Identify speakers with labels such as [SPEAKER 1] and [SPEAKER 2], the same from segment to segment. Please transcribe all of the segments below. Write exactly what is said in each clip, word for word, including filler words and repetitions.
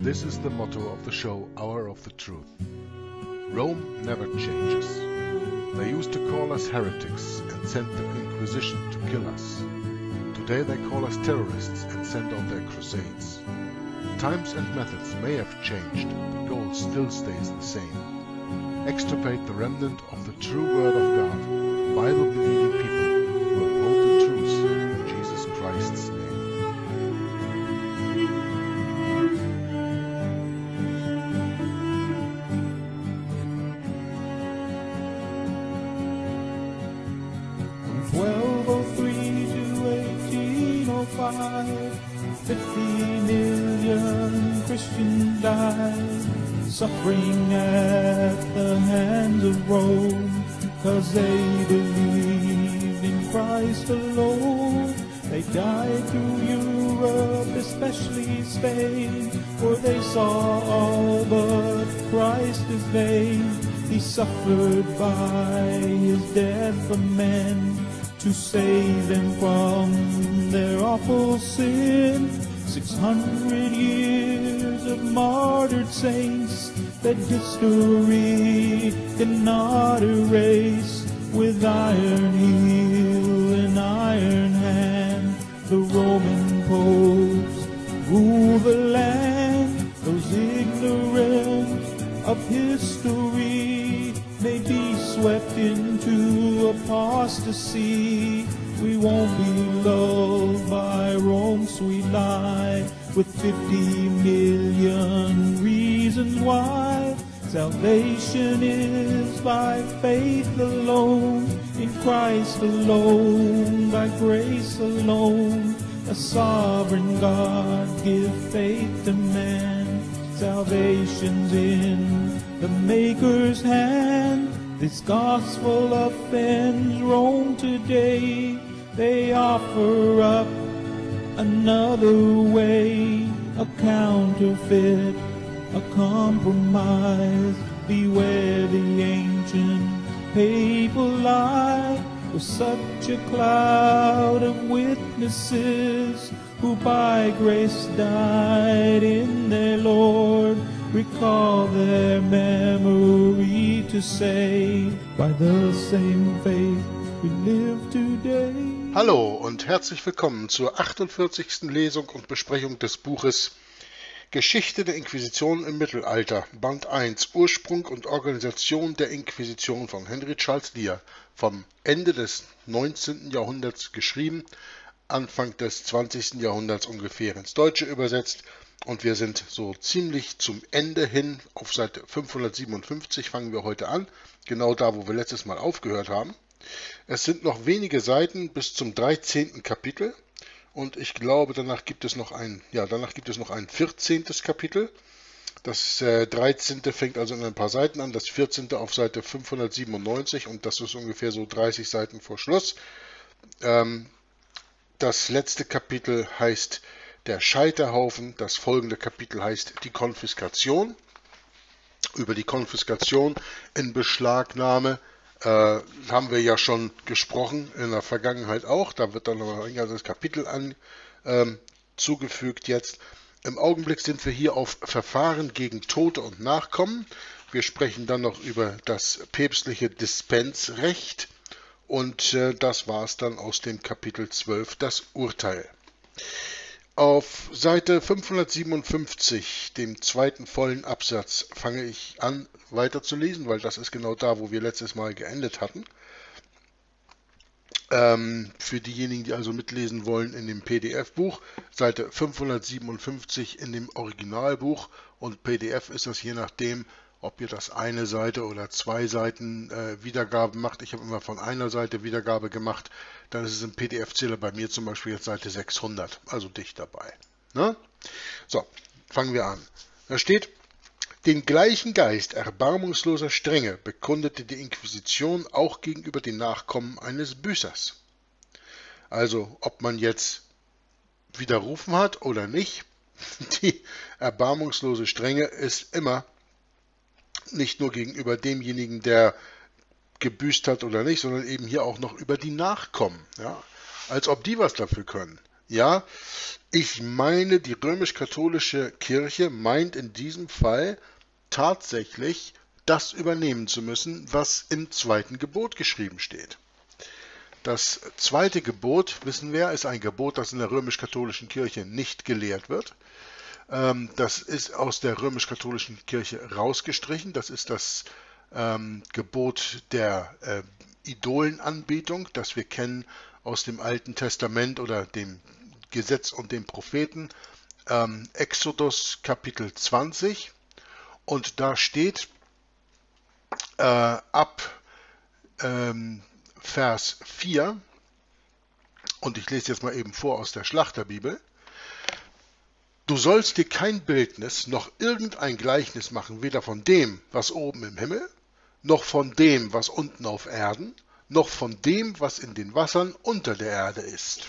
[SPEAKER 1] This is the motto of the show Hour of the Truth. Rome never changes. They used to call us heretics and sent the Inquisition to kill us. Today they call us terrorists and send on their crusades. Times and methods may have changed, the goal still stays the same. Extirpate the remnant of the true Word of God, Bible-believing people who uphold the truths in Jesus Christ's name.
[SPEAKER 2] twelve oh three to eighteen oh five, fifty million Christians died, suffering at the hands of Rome, cause they believed in Christ alone. They died through Europe, especially Spain, for they saw all but Christ as vain. He suffered by his death for men, to save them from their awful sin. Six hundred years of martyred saints that history cannot erase. With iron heel and iron hand, the Roman popes rule the land. Those ignorant of history may be swept into apostasy. We won't be lulled by Rome's sweet lie, with fifty million reasons why. Salvation is by faith alone, in Christ alone, by grace alone. A sovereign God give faith to man. Salvation's in the Maker's hand. This gospel offends Rome today. They offer up another way, a counterfeit, a compromise. Beware the ancient papal lie, with such a cloud of witnesses who by grace died in their Lord. Recall their memory to say, by the same faith we live today.
[SPEAKER 1] Hallo und herzlich willkommen zur achtundvierzigsten Lesung und Besprechung des Buches Geschichte der Inquisition im Mittelalter, Band eins, Ursprung und Organisation der Inquisition von Henry Charles Lear, vom Ende des neunzehnten Jahrhunderts geschrieben, Anfang des zwanzigsten Jahrhunderts ungefähr ins Deutsche übersetzt. Und wir sind so ziemlich zum Ende hin, auf Seite fünfhundertsiebenundfünfzig fangen wir heute an, genau da, wo wir letztes Mal aufgehört haben. Es sind noch wenige Seiten bis zum dreizehnten Kapitel und ich glaube, danach gibt es noch ein, ja, danach gibt es noch ein vierzehntes Kapitel. Das äh, dreizehnte fängt also in ein paar Seiten an, das vierzehnte auf Seite fünfhundertsiebenundneunzig und das ist ungefähr so dreißig Seiten vor Schluss. Ähm, das letzte Kapitel heißt Der Scheiterhaufen, das folgende Kapitel heißt die Konfiskation. Über die Konfiskation in Beschlagnahme äh, haben wir ja schon gesprochen, in der Vergangenheit auch. Da wird dann noch ein ganzes Kapitel an, ähm, zugefügt jetzt. Im Augenblick sind wir hier auf Verfahren gegen Tote und Nachkommen. Wir sprechen dann noch über das päpstliche Dispensrecht und äh, das war es dann aus dem Kapitel zwölf, das Urteil. Auf Seite fünfhundertsiebenundfünfzig, dem zweiten vollen Absatz, fange ich an weiterzulesen, weil das ist genau da, wo wir letztes Mal geendet hatten. Ähm, für diejenigen, die also mitlesen wollen, in dem P D F-Buch, Seite fünfhundertsiebenundfünfzig in dem Originalbuch und P D F ist das je nachdem, ob ihr das eine Seite oder zwei Seiten äh, Wiedergabe macht. Ich habe immer von einer Seite Wiedergabe gemacht. Dann ist es im P D F-Zähler bei mir zum Beispiel jetzt Seite sechshundert, also dicht dabei. Ne? So, fangen wir an. Da steht, den gleichen Geist erbarmungsloser Strenge bekundete die Inquisition auch gegenüber den Nachkommen eines Büßers. Also, ob man jetzt widerrufen hat oder nicht, die erbarmungslose Strenge ist immer nicht nur gegenüber demjenigen, der gebüßt hat oder nicht, sondern eben hier auch noch über die Nachkommen. Ja? Als ob die was dafür können. Ja, ich meine, die römisch-katholische Kirche meint in diesem Fall tatsächlich, das übernehmen zu müssen, was im zweiten Gebot geschrieben steht. Das zweite Gebot, wissen wir, ist ein Gebot, das in der römisch-katholischen Kirche nicht gelehrt wird. Ähm, das ist aus der römisch-katholischen Kirche rausgestrichen. Das ist das ähm, Gebot der äh, Idolenanbetung, das wir kennen aus dem Alten Testament oder dem Gesetz und den Propheten. Ähm, Exodus Kapitel zwanzig. Und da steht äh, ab ähm, Vers vier, und ich lese jetzt mal eben vor aus der Schlachterbibel: Du sollst dir kein Bildnis noch irgendein Gleichnis machen, weder von dem, was oben im Himmel, noch von dem, was unten auf Erden, noch von dem, was in den Wassern unter der Erde ist.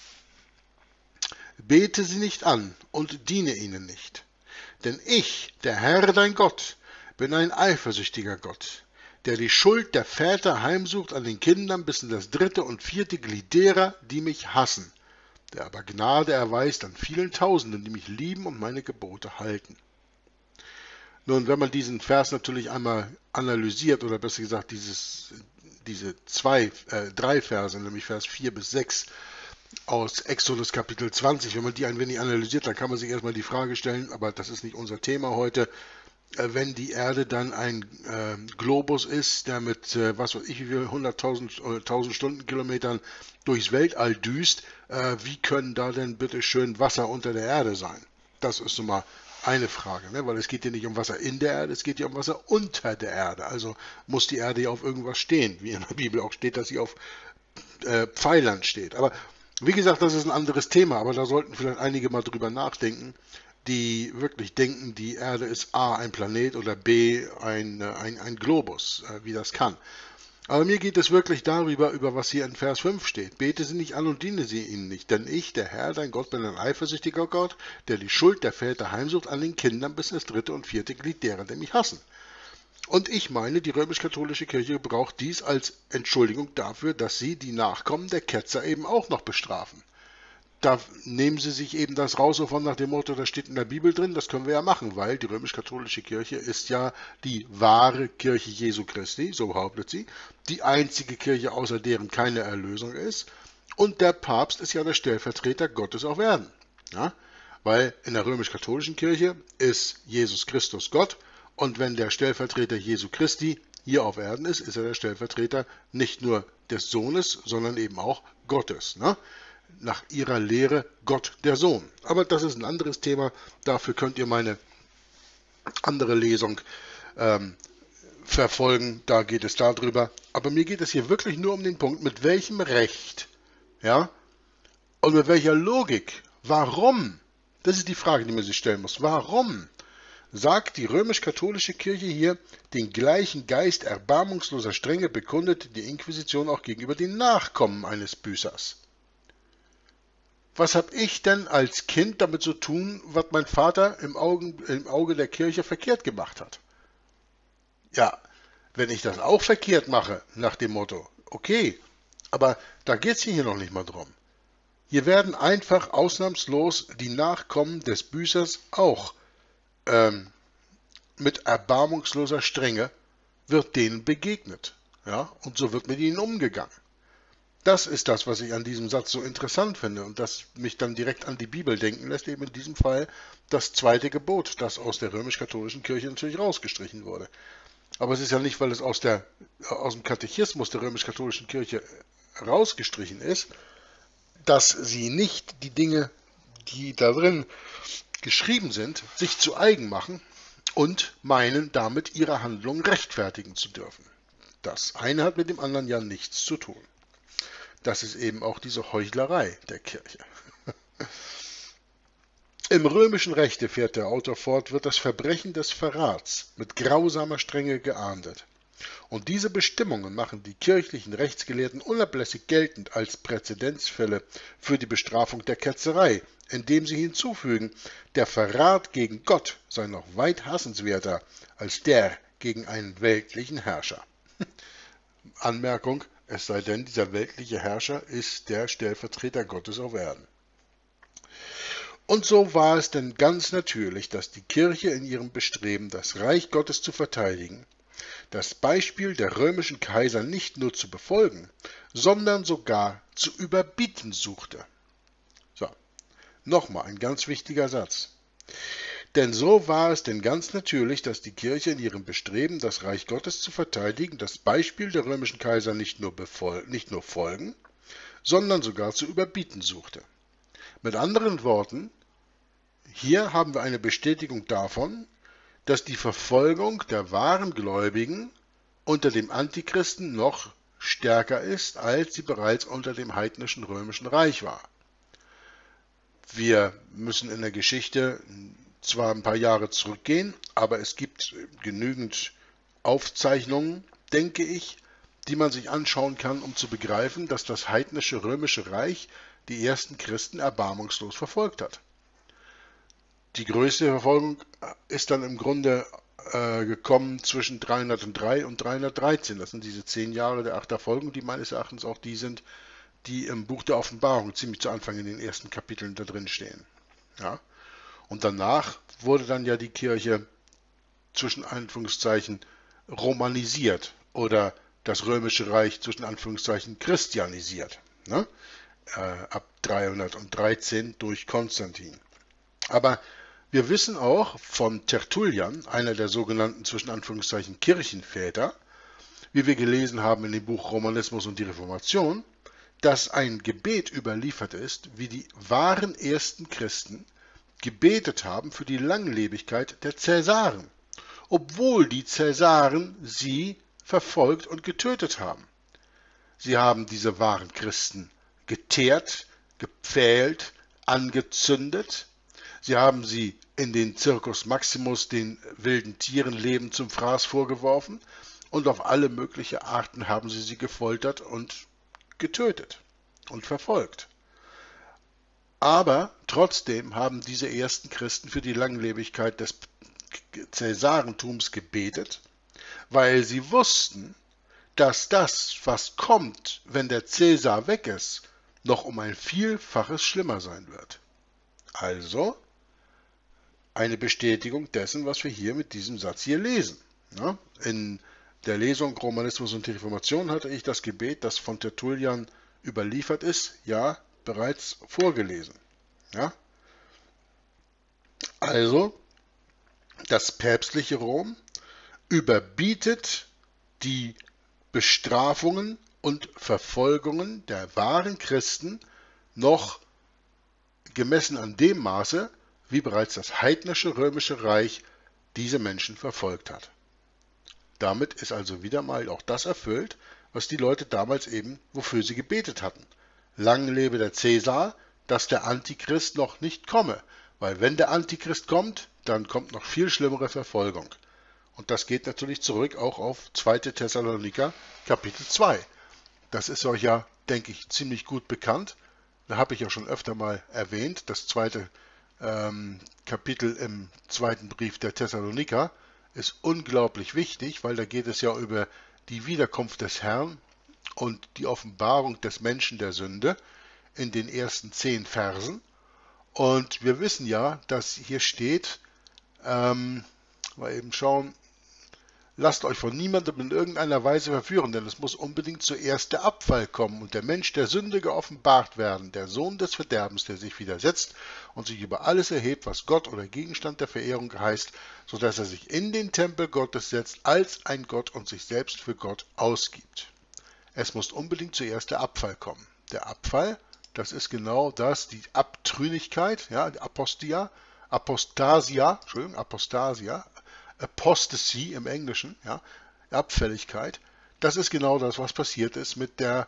[SPEAKER 1] Bete sie nicht an und diene ihnen nicht. Denn ich, der Herr dein Gott, bin ein eifersüchtiger Gott, der die Schuld der Väter heimsucht an den Kindern bis in das dritte und vierte Glied derer, die mich hassen, der aber Gnade erweist an vielen Tausenden, die mich lieben und meine Gebote halten. Nun, wenn man diesen Vers natürlich einmal analysiert, oder besser gesagt dieses, diese zwei, äh, drei Verse, nämlich Vers vier bis sechs aus Exodus Kapitel zwanzig, wenn man die ein wenig analysiert, dann kann man sich erstmal die Frage stellen, aber das ist nicht unser Thema heute, wenn die Erde dann ein äh, Globus ist, der mit, äh, was weiß ich, wie viel, hunderttausend äh, tausend Stundenkilometern durchs Weltall düst, äh, wie können da denn bitte schön Wasser unter der Erde sein? Das ist nun mal eine Frage, ne? Weil es geht hier nicht um Wasser in der Erde, es geht hier um Wasser unter der Erde. Also muss die Erde ja auf irgendwas stehen, wie in der Bibel auch steht, dass sie auf äh, Pfeilern steht. Aber wie gesagt, das ist ein anderes Thema, aber da sollten vielleicht einige mal drüber nachdenken, die wirklich denken, die Erde ist A, ein Planet, oder B, ein, ein, ein Globus, äh, wie das kann. Aber mir geht es wirklich darüber, über was hier in Vers fünf steht. Bete sie nicht an und diene sie ihnen nicht, denn ich, der Herr, dein Gott, bin ein eifersüchtiger Gott, der die Schuld der Väter heimsucht an den Kindern bis ins dritte und vierte Glied derer, die mich hassen. Und ich meine, die römisch-katholische Kirche braucht dies als Entschuldigung dafür, dass sie die Nachkommen der Ketzer eben auch noch bestrafen. Da nehmen sie sich eben das raus, wovon nach dem Motto, das steht in der Bibel drin, das können wir ja machen, weil die römisch-katholische Kirche ist ja die wahre Kirche Jesu Christi, so behauptet sie, die einzige Kirche, außer deren keine Erlösung ist, und der Papst ist ja der Stellvertreter Gottes auf Erden. Ja? Weil in der römisch-katholischen Kirche ist Jesus Christus Gott, und wenn der Stellvertreter Jesu Christi hier auf Erden ist, ist er der Stellvertreter nicht nur des Sohnes, sondern eben auch Gottes. Ne? Nach ihrer Lehre Gott der Sohn. Aber das ist ein anderes Thema, dafür könnt ihr meine andere Lesung ähm, verfolgen, da geht es darüber. Aber mir geht es hier wirklich nur um den Punkt, mit welchem Recht, ja, und mit welcher Logik, warum, das ist die Frage, die man sich stellen muss, warum sagt die römisch-katholische Kirche hier, den gleichen Geist erbarmungsloser Strenge bekundet die Inquisition auch gegenüber den Nachkommen eines Büßers? Was habe ich denn als Kind damit zu tun, was mein Vater im, Augen, im Auge der Kirche verkehrt gemacht hat? Ja, wenn ich das auch verkehrt mache, nach dem Motto, okay, aber da geht es hier noch nicht mal drum. Hier werden einfach ausnahmslos die Nachkommen des Büßers auch ähm, mit erbarmungsloser Strenge wird denen begegnet. Ja, und so wird mit ihnen umgegangen. Das ist das, was ich an diesem Satz so interessant finde und das mich dann direkt an die Bibel denken lässt, eben in diesem Fall das zweite Gebot, das aus der römisch-katholischen Kirche natürlich rausgestrichen wurde. Aber es ist ja nicht, weil es aus, der, aus dem Katechismus der römisch-katholischen Kirche rausgestrichen ist, dass sie nicht die Dinge, die da drin geschrieben sind, sich zu eigen machen und meinen, damit ihre Handlung rechtfertigen zu dürfen. Das eine hat mit dem anderen ja nichts zu tun. Das ist eben auch diese Heuchlerei der Kirche. Im römischen Rechte, fährt der Autor fort, wird das Verbrechen des Verrats mit grausamer Strenge geahndet. Und diese Bestimmungen machen die kirchlichen Rechtsgelehrten unablässig geltend als Präzedenzfälle für die Bestrafung der Ketzerei, indem sie hinzufügen, der Verrat gegen Gott sei noch weit hassenswerter als der gegen einen weltlichen Herrscher. Anmerkung: Es sei denn, dieser weltliche Herrscher ist der Stellvertreter Gottes auf Erden. Und so war es denn ganz natürlich, dass die Kirche in ihrem Bestreben, das Reich Gottes zu verteidigen, das Beispiel der römischen Kaiser nicht nur zu befolgen, sondern sogar zu überbieten suchte. So, nochmal ein ganz wichtiger Satz. Denn so war es denn ganz natürlich, dass die Kirche in ihrem Bestreben, das Reich Gottes zu verteidigen, das Beispiel der römischen Kaiser nicht nur, befol- nicht nur folgen, sondern sogar zu überbieten suchte. Mit anderen Worten, hier haben wir eine Bestätigung davon, dass die Verfolgung der wahren Gläubigen unter dem Antichristen noch stärker ist, als sie bereits unter dem heidnischen römischen Reich war. Wir müssen in der Geschichte zwar ein paar Jahre zurückgehen, aber es gibt genügend Aufzeichnungen, denke ich, die man sich anschauen kann, um zu begreifen, dass das heidnische römische Reich die ersten Christen erbarmungslos verfolgt hat. Die größte Verfolgung ist dann im Grunde äh, gekommen zwischen dreihundertdrei und dreihundertdreizehn. Das sind diese zehn Jahre der Achterfolgung, die meines Erachtens auch die sind, die im Buch der Offenbarung ziemlich zu Anfang in den ersten Kapiteln da drin stehen. Ja? Und danach wurde dann ja die Kirche zwischen Anführungszeichen romanisiert oder das römische Reich zwischen Anführungszeichen christianisiert. Ne? Äh, ab dreihundertdreizehn durch Konstantin. Aber wir wissen auch von Tertullian, einer der sogenannten zwischen Anführungszeichen Kirchenväter, wie wir gelesen haben in dem Buch Romanismus und die Reformation, dass ein Gebet überliefert ist, wie die wahren ersten Christen gebetet haben für die Langlebigkeit der Cäsaren, obwohl die Cäsaren sie verfolgt und getötet haben. Sie haben diese wahren Christen geteert, gepfählt, angezündet. Sie haben sie in den Circus Maximus, den wilden Tieren lebend zum Fraß vorgeworfen, und auf alle möglichen Arten haben sie sie gefoltert und getötet und verfolgt. Aber trotzdem haben diese ersten Christen für die Langlebigkeit des Cäsarentums gebetet, weil sie wussten, dass das, was kommt, wenn der Cäsar weg ist, noch um ein Vielfaches schlimmer sein wird. Also eine Bestätigung dessen, was wir hier mit diesem Satz hier lesen. Ja, in der Lesung Romanismus und die Reformation hatte ich das Gebet, das von Tertullian überliefert ist, ja, bereits vorgelesen. Ja? Also, das päpstliche Rom überbietet die Bestrafungen und Verfolgungen der wahren Christen noch gemessen an dem Maße, wie bereits das heidnische römische Reich diese Menschen verfolgt hat. Damit ist also wieder mal auch das erfüllt, was die Leute damals eben, wofür sie gebetet hatten. Lang lebe der Cäsar, dass der Antichrist noch nicht komme, weil wenn der Antichrist kommt, dann kommt noch viel schlimmere Verfolgung. Und das geht natürlich zurück auch auf zweite Thessaloniker Kapitel zwei. Das ist euch ja, denke ich, ziemlich gut bekannt. Da habe ich ja schon öfter mal erwähnt, das zweite ähm, Kapitel im zweiten Brief der Thessaloniker ist unglaublich wichtig, weil da geht es ja über die Wiederkunft des Herrn und die Offenbarung des Menschen der Sünde in den ersten zehn Versen. Und wir wissen ja, dass hier steht, ähm, mal eben schauen, lasst euch von niemandem in irgendeiner Weise verführen, denn es muss unbedingt zuerst der Abfall kommen und der Mensch der Sünde geoffenbart werden, der Sohn des Verderbens, der sich widersetzt und sich über alles erhebt, was Gott oder Gegenstand der Verehrung heißt, so dass er sich in den Tempel Gottes setzt als ein Gott und sich selbst für Gott ausgibt. Es muss unbedingt zuerst der Abfall kommen. Der Abfall, das ist genau das, die Abtrünnigkeit, ja, die Apostia, Apostasia, Entschuldigung, Apostasia, Apostasy im Englischen, ja, Abfälligkeit, das ist genau das, was passiert ist mit der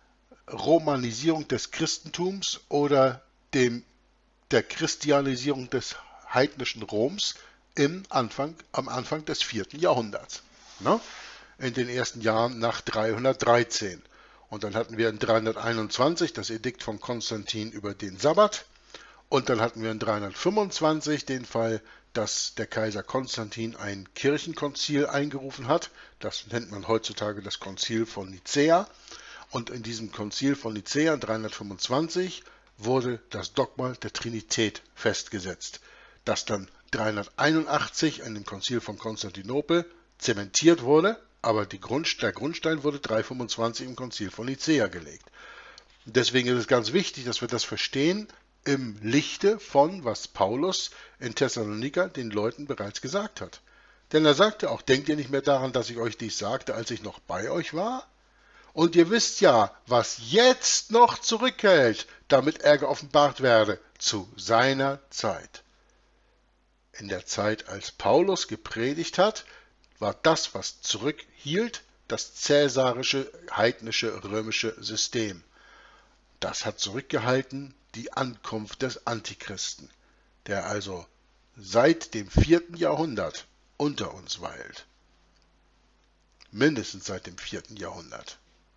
[SPEAKER 1] Romanisierung des Christentums oder dem, der Christianisierung des heidnischen Roms im Anfang, am Anfang des vierten Jahrhunderts, ne? In den ersten Jahren nach dreihundertdreizehn. Und dann hatten wir in dreihunderteinundzwanzig das Edikt von Konstantin über den Sabbat und dann hatten wir in dreihundertfünfundzwanzig den Fall, dass der Kaiser Konstantin ein Kirchenkonzil eingerufen hat. Das nennt man heutzutage das Konzil von Nicäa. Und in diesem Konzil von Nicäa dreihundertfünfundzwanzig wurde das Dogma der Trinität festgesetzt, das dann dreihunderteinundachtzig in dem Konzil von Konstantinopel zementiert wurde, aber die Grund, der Grundstein wurde dreihundertfünfundzwanzig im Konzil von Nicäa gelegt. Deswegen ist es ganz wichtig, dass wir das verstehen im Lichte von, was Paulus in Thessaloniker den Leuten bereits gesagt hat. Denn er sagte auch, denkt ihr nicht mehr daran, dass ich euch dies sagte, als ich noch bei euch war? Und ihr wisst ja, was jetzt noch zurückhält, damit er geoffenbart werde, zu seiner Zeit. In der Zeit, als Paulus gepredigt hat, war das, was zurückhielt, das cäsarische, heidnische, römische System. Das hat zurückgehalten die Ankunft des Antichristen, der also seit dem vierten Jahrhundert unter uns weilt. Mindestens seit dem vierten Jahrhundert.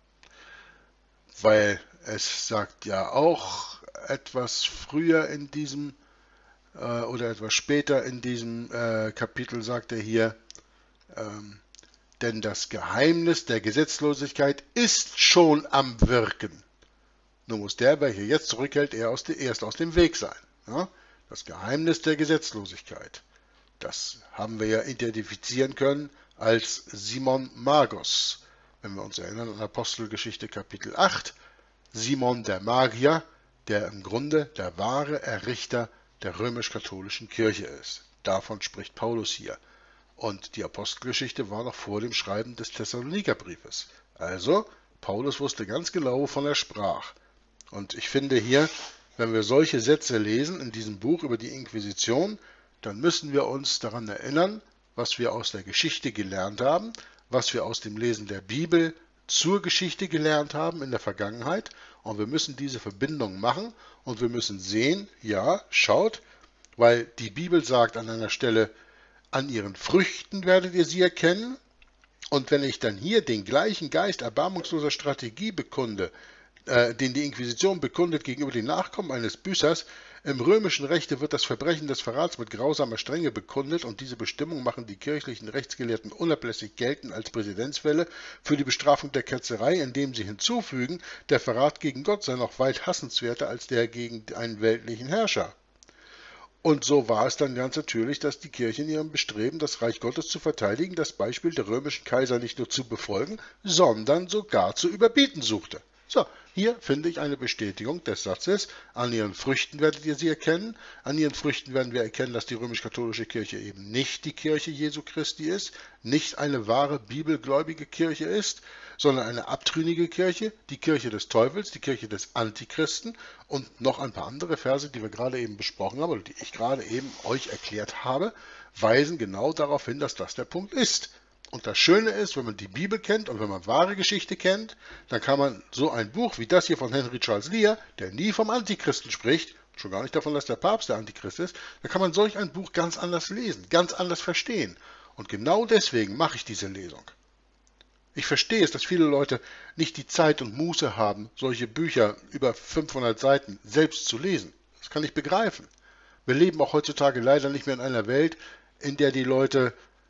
[SPEAKER 1] Weil es sagt ja auch etwas früher in diesem, äh, oder etwas später in diesem äh, Kapitel sagt er hier, ähm, denn das Geheimnis der Gesetzlosigkeit ist schon am Wirken. Nun muss der, welcher jetzt zurückhält, erst aus dem Weg sein. Ja? Das Geheimnis der Gesetzlosigkeit. Das haben wir ja identifizieren können als Simon Magos. Wenn wir uns erinnern an Apostelgeschichte Kapitel acht, Simon der Magier, der im Grunde der wahre Errichter der römisch-katholischen Kirche ist. Davon spricht Paulus hier. Und die Apostelgeschichte war noch vor dem Schreiben des Thessalonikerbriefes. Also, Paulus wusste ganz genau, wovon er sprach. Und ich finde hier, wenn wir solche Sätze lesen in diesem Buch über die Inquisition, dann müssen wir uns daran erinnern, was wir aus der Geschichte gelernt haben, was wir aus dem Lesen der Bibel zur Geschichte gelernt haben in der Vergangenheit. Und wir müssen diese Verbindung machen und wir müssen sehen, ja, schaut, weil die Bibel sagt an einer Stelle, an ihren Früchten werdet ihr sie erkennen. Und wenn ich dann hier den gleichen Geist erbarmungsloser Strategie bekunde, äh, den die Inquisition bekundet gegenüber den Nachkommen eines Büßers, im römischen Rechte wird das Verbrechen des Verrats mit grausamer Strenge bekundet und diese Bestimmungen machen die kirchlichen Rechtsgelehrten unablässig geltend als Präzedenzfälle für die Bestrafung der Ketzerei, indem sie hinzufügen, der Verrat gegen Gott sei noch weit hassenswerter als der gegen einen weltlichen Herrscher. Und so war es dann ganz natürlich, dass die Kirche in ihrem Bestreben, das Reich Gottes zu verteidigen, das Beispiel der römischen Kaiser nicht nur zu befolgen, sondern sogar zu überbieten suchte. So, hier finde ich eine Bestätigung des Satzes, an ihren Früchten werdet ihr sie erkennen. An ihren Früchten werden wir erkennen, dass die römisch-katholische Kirche eben nicht die Kirche Jesu Christi ist, nicht eine wahre bibelgläubige Kirche ist, sondern eine abtrünnige Kirche, die Kirche des Teufels, die Kirche des Antichristen und noch ein paar andere Verse, die wir gerade eben besprochen haben, oder die ich gerade eben euch erklärt habe, weisen genau darauf hin, dass das der Punkt ist. Und das Schöne ist, wenn man die Bibel kennt und wenn man wahre Geschichte kennt, dann kann man so ein Buch wie das hier von Henry Charles Lear, der nie vom Antichristen spricht, schon gar nicht davon, dass der Papst der Antichrist ist, dann kann man solch ein Buch ganz anders lesen, ganz anders verstehen. Und genau deswegen mache ich diese Lesung. Ich verstehe es, dass viele Leute nicht die Zeit und Muße haben, solche Bücher über fünfhundert Seiten selbst zu lesen. Das kann ich begreifen. Wir leben auch heutzutage leider nicht mehr in einer Welt, in der die Leute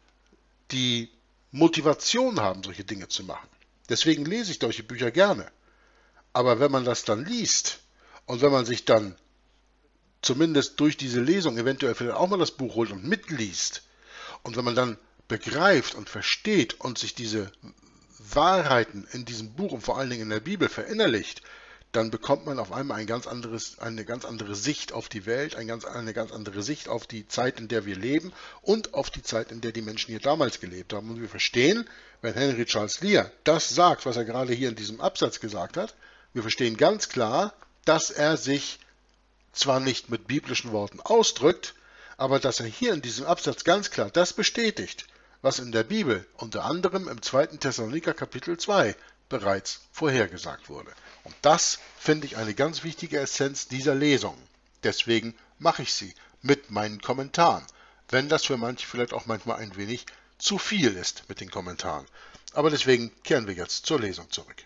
[SPEAKER 1] die Motivation haben, solche Dinge zu machen. Deswegen lese ich solche Bücher gerne. Aber wenn man das dann liest und wenn man sich dann zumindest durch diese Lesung eventuell vielleicht auch mal das Buch holt und mitliest und wenn man dann begreift und versteht und sich diese Wahrheiten in diesem Buch und vor allen Dingen in der Bibel verinnerlicht, dann bekommt man auf einmal ein ganz anderes, eine ganz andere Sicht auf die Welt, eine ganz, eine ganz andere Sicht auf die Zeit, in der wir leben und auf die Zeit, in der die Menschen hier damals gelebt haben. Und wir verstehen, wenn Henry Charles Lear das sagt, was er gerade hier in diesem Absatz gesagt hat, wir verstehen ganz klar, dass er sich zwar nicht mit biblischen Worten ausdrückt, aber dass er hier in diesem Absatz ganz klar das bestätigt, was in der Bibel unter anderem im zweiten Thessaloniker Kapitel zwei bereits vorhergesagt wurde. Und das finde ich eine ganz wichtige Essenz dieser Lesung. Deswegen mache ich sie mit meinen Kommentaren, wenn das für manche vielleicht auch manchmal ein wenig zu viel ist mit den Kommentaren. Aber deswegen kehren wir jetzt zur Lesung zurück.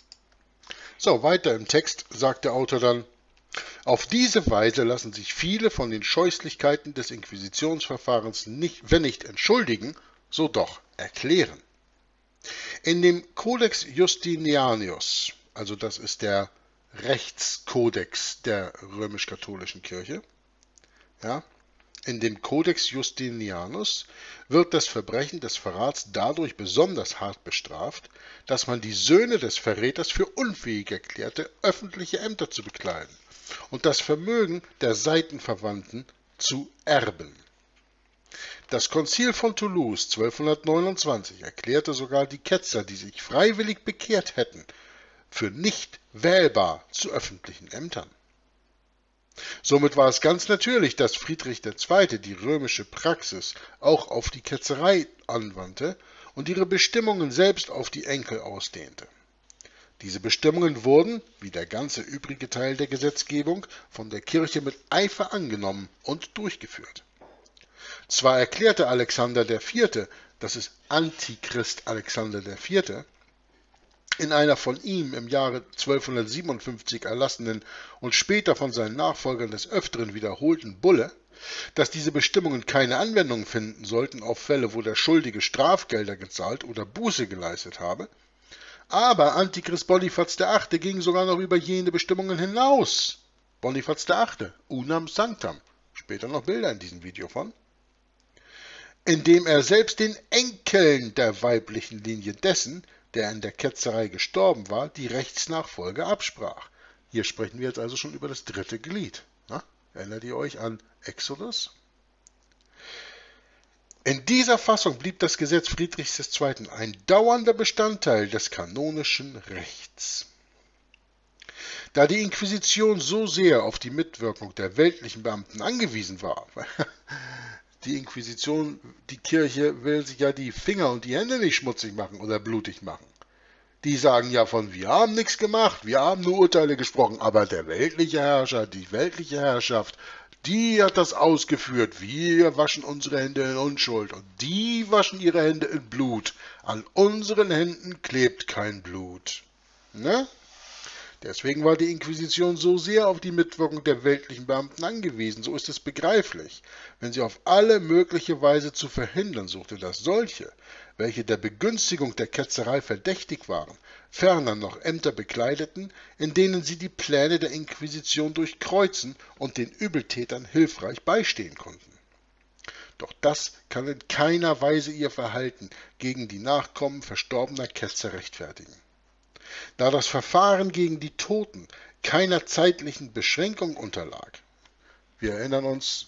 [SPEAKER 1] So, weiter im Text sagt der Autor dann, auf diese Weise lassen sich viele von den Scheußlichkeiten des Inquisitionsverfahrens nicht, wenn nicht entschuldigen, so doch erklären. In dem Codex Justinianus, also das ist der Rechtskodex der römisch-katholischen Kirche. Ja, in dem Codex Justinianus wird das Verbrechen des Verrats dadurch besonders hart bestraft, dass man die Söhne des Verräters für unfähig erklärte, öffentliche Ämter zu bekleiden und das Vermögen der Seitenverwandten zu erben. Das Konzil von Toulouse zwölfhundertneunundzwanzig erklärte sogar die Ketzer, die sich freiwillig bekehrt hätten, für nicht wählbar zu öffentlichen Ämtern. Somit war es ganz natürlich, dass Friedrich der Zweite die römische Praxis auch auf die Ketzerei anwandte und ihre Bestimmungen selbst auf die Enkel ausdehnte. Diese Bestimmungen wurden, wie der ganze übrige Teil der Gesetzgebung, von der Kirche mit Eifer angenommen und durchgeführt. Zwar erklärte Alexander der Vierte, das ist Antichrist Alexander der Vierte, in einer von ihm im Jahre zwölfhundertsiebenundfünfzig erlassenen und später von seinen Nachfolgern des Öfteren wiederholten Bulle, dass diese Bestimmungen keine Anwendung finden sollten auf Fälle, wo der Schuldige Strafgelder gezahlt oder Buße geleistet habe, aber Antichrist Bonifaz der Achte ging sogar noch über jene Bestimmungen hinaus. Bonifaz der Achte, unam sanctam, später noch Bilder in diesem Video von, indem er selbst den Enkeln der weiblichen Linie dessen, der in der Ketzerei gestorben war, die Rechtsnachfolge absprach. Hier sprechen wir jetzt also schon über das dritte Glied. Na, erinnert ihr euch an Exodus? In dieser Fassung blieb das Gesetz Friedrichs des Zweiten ein dauernder Bestandteil des kanonischen Rechts. Da die Inquisition so sehr auf die Mitwirkung der weltlichen Beamten angewiesen war, die Inquisition, die Kirche will sich ja die Finger und die Hände nicht schmutzig machen oder blutig machen. Die sagen ja von, wir haben nichts gemacht, wir haben nur Urteile gesprochen, aber der weltliche Herrscher, die weltliche Herrschaft, die hat das ausgeführt. Wir waschen unsere Hände in Unschuld und die waschen ihre Hände in Blut. An unseren Händen klebt kein Blut. Ne? Deswegen war die Inquisition so sehr auf die Mitwirkung der weltlichen Beamten angewiesen, so ist es begreiflich, wenn sie auf alle mögliche Weise zu verhindern suchte, dass solche, welche der Begünstigung der Ketzerei verdächtig waren, ferner noch Ämter bekleideten, in denen sie die Pläne der Inquisition durchkreuzen und den Übeltätern hilfreich beistehen konnten. Doch das kann in keiner Weise ihr Verhalten gegen die Nachkommen verstorbener Ketzer rechtfertigen. Da das Verfahren gegen die Toten keiner zeitlichen Beschränkung unterlag. Wir erinnern uns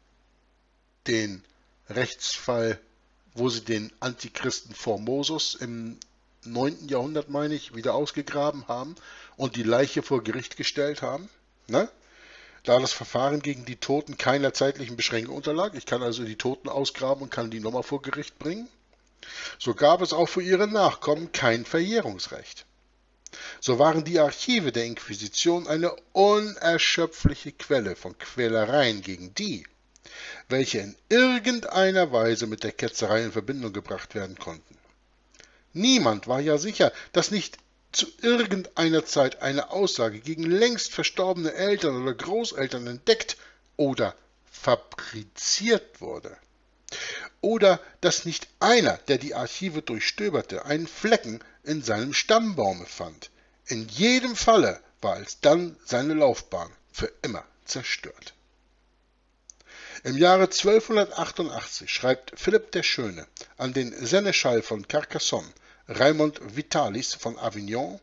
[SPEAKER 1] den Rechtsfall, wo sie den Antichristen Formosus im neunten Jahrhundert, meine ich, wieder ausgegraben haben und die Leiche vor Gericht gestellt haben. Ne? Da das Verfahren gegen die Toten keiner zeitlichen Beschränkung unterlag, ich kann also die Toten ausgraben und kann die nochmal vor Gericht bringen, so gab es auch für ihre Nachkommen kein Verjährungsrecht. So waren die Archive der Inquisition eine unerschöpfliche Quelle von Quälereien gegen die, welche in irgendeiner Weise mit der Ketzerei in Verbindung gebracht werden konnten. Niemand war ja sicher, dass nicht zu irgendeiner Zeit eine Aussage gegen längst verstorbene Eltern oder Großeltern entdeckt oder fabriziert wurde. Oder dass nicht einer, der die Archive durchstöberte, einen Flecken in seinem Stammbaume fand. In jedem Falle war alsdann seine Laufbahn für immer zerstört. Im Jahre zwölfhundertachtundachtzig schreibt Philipp der Schöne an den Seneschall von Carcassonne, Raimond Vitalis von Avignon,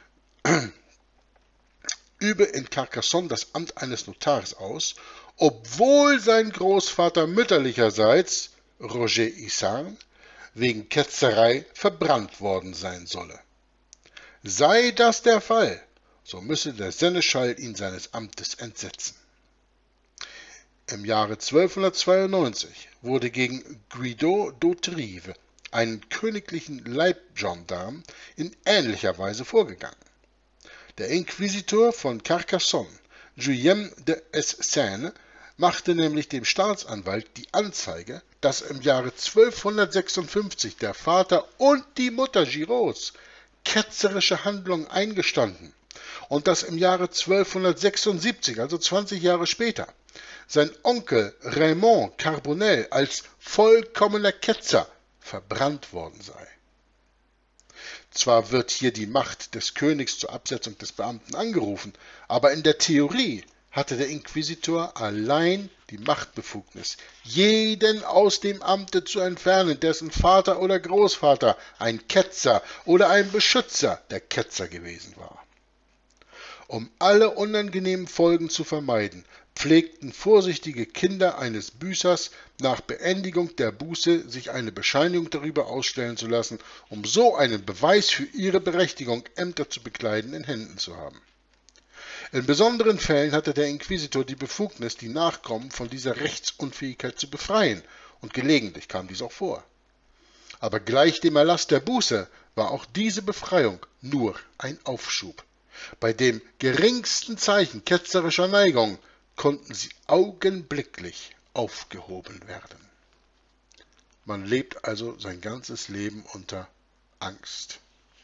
[SPEAKER 1] übe in Carcassonne das Amt eines Notars aus, obwohl sein Großvater mütterlicherseits, Roger Isarn, wegen Ketzerei verbrannt worden sein solle. Sei das der Fall, so müsse der Seneschall ihn seines Amtes entsetzen. Im Jahre zwölfhundertzweiundneunzig wurde gegen Guido d'Hauterive, einen königlichen Leibgendarm, in ähnlicher Weise vorgegangen. Der Inquisitor von Carcassonne, Guillaume de Essenes, machte nämlich dem Staatsanwalt die Anzeige, dass im Jahre zwölfhundertsechsundfünfzig der Vater und die Mutter Girots ketzerische Handlungen eingestanden und dass im Jahre zwölfhundertsechsundsiebzig, also zwanzig Jahre später, sein Onkel Raymond Carbonel als vollkommener Ketzer verbrannt worden sei. Zwar wird hier die Macht des Königs zur Absetzung des Beamten angerufen, aber in der Theorie hatte der Inquisitor allein die Machtbefugnis, jeden aus dem Amte zu entfernen, dessen Vater oder Großvater ein Ketzer oder ein Beschützer der Ketzer gewesen war. Um alle unangenehmen Folgen zu vermeiden, pflegten vorsichtige Kinder eines Büßers nach Beendigung der Buße sich eine Bescheinigung darüber ausstellen zu lassen, um so einen Beweis für ihre Berechtigung, Ämter zu bekleiden, in Händen zu haben. In besonderen Fällen hatte der Inquisitor die Befugnis, die Nachkommen von dieser Rechtsunfähigkeit zu befreien, und gelegentlich kam dies auch vor. Aber gleich dem Erlass der Buße war auch diese Befreiung nur ein Aufschub. Bei dem geringsten Zeichen ketzerischer Neigung konnten sie augenblicklich aufgehoben werden. Man lebt also sein ganzes Leben unter Angst.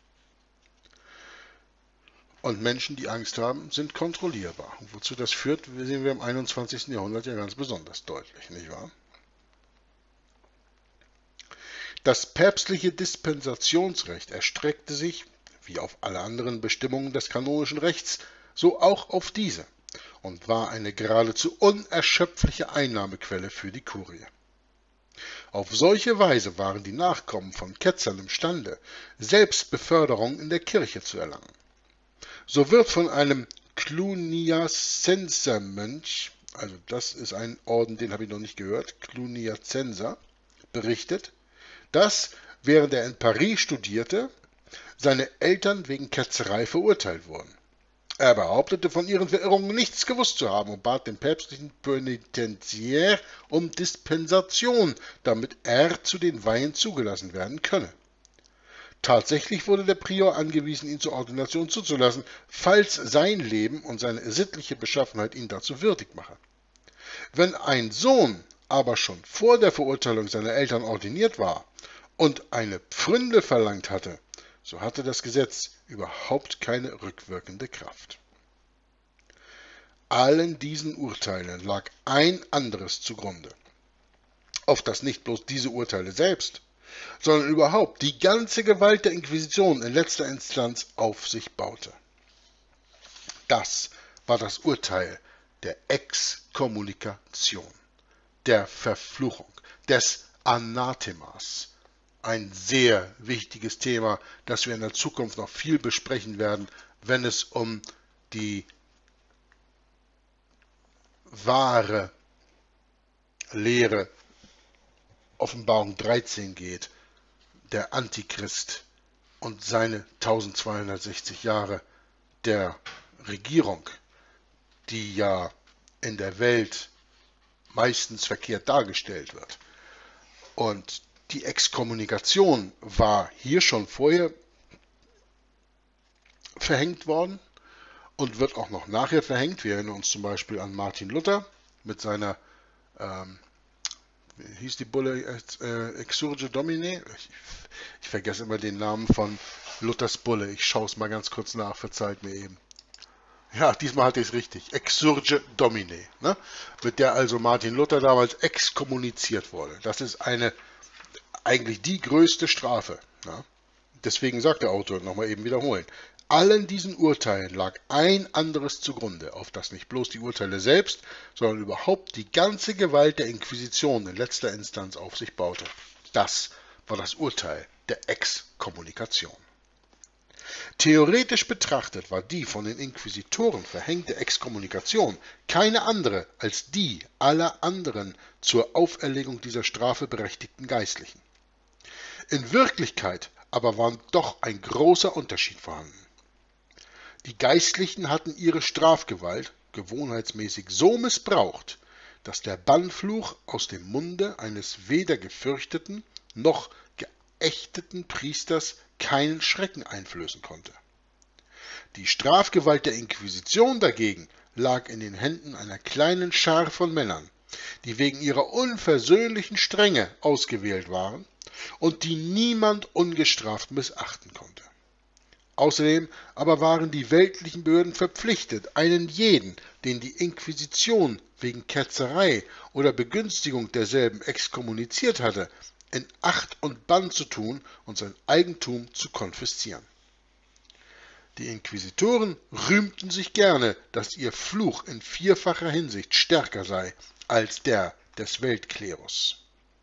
[SPEAKER 1] Und Menschen, die Angst haben, sind kontrollierbar. Und wozu das führt, sehen wir im einundzwanzigsten Jahrhundert ja ganz besonders deutlich, nicht wahr? Das päpstliche Dispensationsrecht erstreckte sich, wie auf alle anderen Bestimmungen des kanonischen Rechts, so auch auf diese und war eine geradezu unerschöpfliche Einnahmequelle für die Kurie. Auf solche Weise waren die Nachkommen von Ketzern imstande, selbst Beförderung in der Kirche zu erlangen. So wird von einem Cluniacensermönch, also das ist ein Orden, den habe ich noch nicht gehört, Cluniacenser, berichtet, dass, während er in Paris studierte, seine Eltern wegen Ketzerei verurteilt wurden. Er behauptete, von ihren Verirrungen nichts gewusst zu haben und bat den päpstlichen Penitentiär um Dispensation, damit er zu den Weihen zugelassen werden könne. Tatsächlich wurde der Prior angewiesen, ihn zur Ordination zuzulassen, falls sein Leben und seine sittliche Beschaffenheit ihn dazu würdig mache. Wenn ein Sohn aber schon vor der Verurteilung seiner Eltern ordiniert war und eine Pfründe verlangt hatte, so hatte das Gesetz überhaupt keine rückwirkende Kraft. Allen diesen Urteilen lag ein anderes zugrunde, auf das nicht bloß diese Urteile selbst, sondern überhaupt die ganze Gewalt der Inquisition in letzter Instanz auf sich baute. Das war das Urteil der Exkommunikation, der Verfluchung, des Anathemas. Ein sehr wichtiges Thema, das wir in der Zukunft noch viel besprechen werden, wenn es um die wahre Lehre Offenbarung dreizehn geht, der Antichrist und seine eintausendzweihundertsechzig Jahre der Regierung, die ja in der Welt meistens verkehrt dargestellt wird. Und die Exkommunikation war hier schon vorher verhängt worden und wird auch noch nachher verhängt. Wir erinnern uns zum Beispiel an Martin Luther mit seiner, ähm, wie hieß die Bulle, äh, Exsurge Domine? Ich, ich vergesse immer den Namen von Luthers Bulle. Ich schaue es mal ganz kurz nach, verzeiht mir eben. Ja, diesmal hatte ich es richtig. Exsurge Domine, ne? Mit der also Martin Luther damals exkommuniziert wurde. Das ist eine eigentlich die größte Strafe. Ja? Deswegen sagt der Autor, nochmal eben wiederholen, allen diesen Urteilen lag ein anderes zugrunde, auf das nicht bloß die Urteile selbst, sondern überhaupt die ganze Gewalt der Inquisition in letzter Instanz auf sich baute. Das war das Urteil der Exkommunikation. Theoretisch betrachtet war die von den Inquisitoren verhängte Exkommunikation keine andere als die aller anderen zur Auferlegung dieser Strafe berechtigten Geistlichen. In Wirklichkeit aber war doch ein großer Unterschied vorhanden. Die Geistlichen hatten ihre Strafgewalt gewohnheitsmäßig so missbraucht, dass der Bannfluch aus dem Munde eines weder gefürchteten noch geächteten Priesters keinen Schrecken einflößen konnte. Die Strafgewalt der Inquisition dagegen lag in den Händen einer kleinen Schar von Männern, die wegen ihrer unversöhnlichen Strenge ausgewählt waren und die niemand ungestraft missachten konnte. Außerdem aber waren die weltlichen Behörden verpflichtet, einen jeden, den die Inquisition wegen Ketzerei oder Begünstigung derselben exkommuniziert hatte, in Acht und Bann zu tun und sein Eigentum zu konfiszieren. Die Inquisitoren rühmten sich gerne, dass ihr Fluch in vierfacher Hinsicht stärker sei als der des Weltklerus.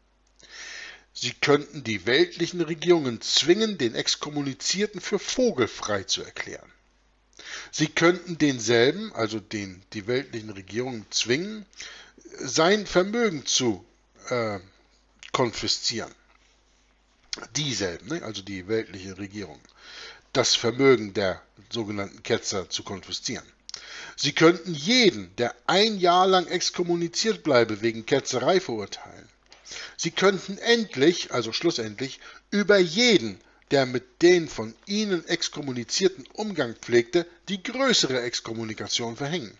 [SPEAKER 1] Sie könnten die weltlichen Regierungen zwingen, den Exkommunizierten für vogelfrei zu erklären. Sie könnten denselben, also den, die weltlichen Regierungen, zwingen, sein Vermögen zu äh, konfiszieren. Dieselben, ne? Also die weltliche Regierung, das Vermögen der sogenannten Ketzer zu konfiszieren. Sie könnten jeden, der ein Jahr lang exkommuniziert bleibe, wegen Ketzerei verurteilen. Sie könnten endlich, also schlussendlich, über jeden, der mit den von ihnen Exkommunizierten Umgang pflegte, die größere Exkommunikation verhängen.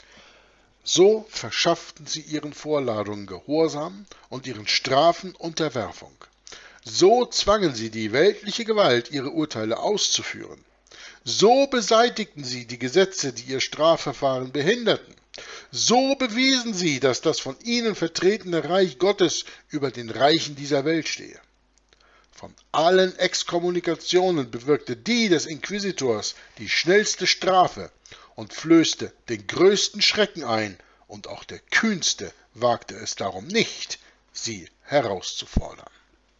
[SPEAKER 1] So verschafften sie ihren Vorladungen Gehorsam und ihren Strafen Unterwerfung. So zwangen sie die weltliche Gewalt, ihre Urteile auszuführen. So beseitigten sie die Gesetze, die ihr Strafverfahren behinderten. So bewiesen sie, dass das von ihnen vertretene Reich Gottes über den Reichen dieser Welt stehe. Von allen Exkommunikationen bewirkte die des Inquisitors die schnellste Strafe und flößte den größten Schrecken ein, und auch der Kühnste wagte es darum nicht, sie herauszufordern.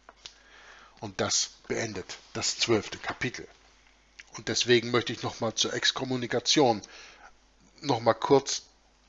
[SPEAKER 1] Und das beendet das zwölfte Kapitel. Und deswegen möchte ich nochmal zur Exkommunikation nochmal kurz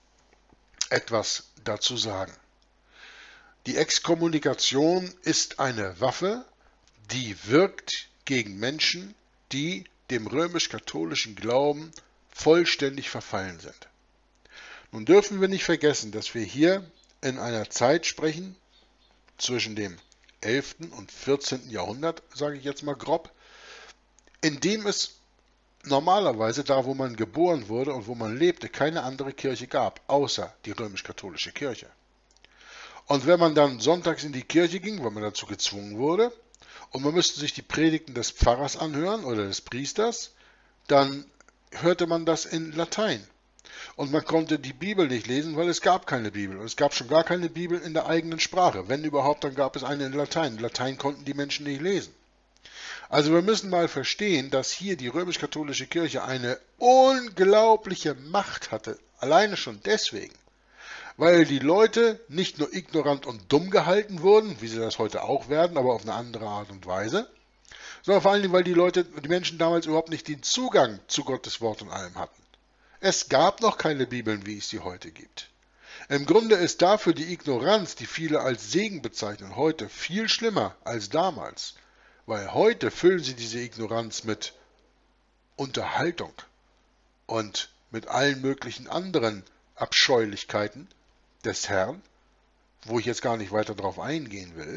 [SPEAKER 1] etwas dazu sagen. Die Exkommunikation ist eine Waffe, die wirkt gegen Menschen, die dem römisch-katholischen Glauben vollständig verfallen sind. Nun dürfen wir nicht vergessen, dass wir hier in einer Zeit sprechen, zwischen dem elften und vierzehnten Jahrhundert, sage ich jetzt mal grob, in dem es normalerweise, da wo man geboren wurde und wo man lebte, keine andere Kirche gab, außer die römisch-katholische Kirche. Und wenn man dann sonntags in die Kirche ging, weil man dazu gezwungen wurde, und man müsste sich die Predigten des Pfarrers anhören oder des Priesters, dann hörte man das in Latein. Und man konnte die Bibel nicht lesen, weil es gab keine Bibel. Und es gab schon gar keine Bibel in der eigenen Sprache. Wenn überhaupt, dann gab es eine in Latein. Latein konnten die Menschen nicht lesen. Also wir müssen mal verstehen, dass hier die römisch-katholische Kirche eine unglaubliche Macht hatte. Alleine schon deswegen. Weil die Leute nicht nur ignorant und dumm gehalten wurden, wie sie das heute auch werden, aber auf eine andere Art und Weise, sondern vor allen Dingen, weil die Leute, die Menschen damals überhaupt nicht den Zugang zu Gottes Wort und allem hatten. Es gab noch keine Bibeln, wie es sie heute gibt. Im Grunde ist dafür die Ignoranz, die viele als Segen bezeichnen, heute viel schlimmer als damals, weil heute füllen sie diese Ignoranz mit Unterhaltung und mit allen möglichen anderen Abscheulichkeiten des Herrn, wo ich jetzt gar nicht weiter darauf eingehen will.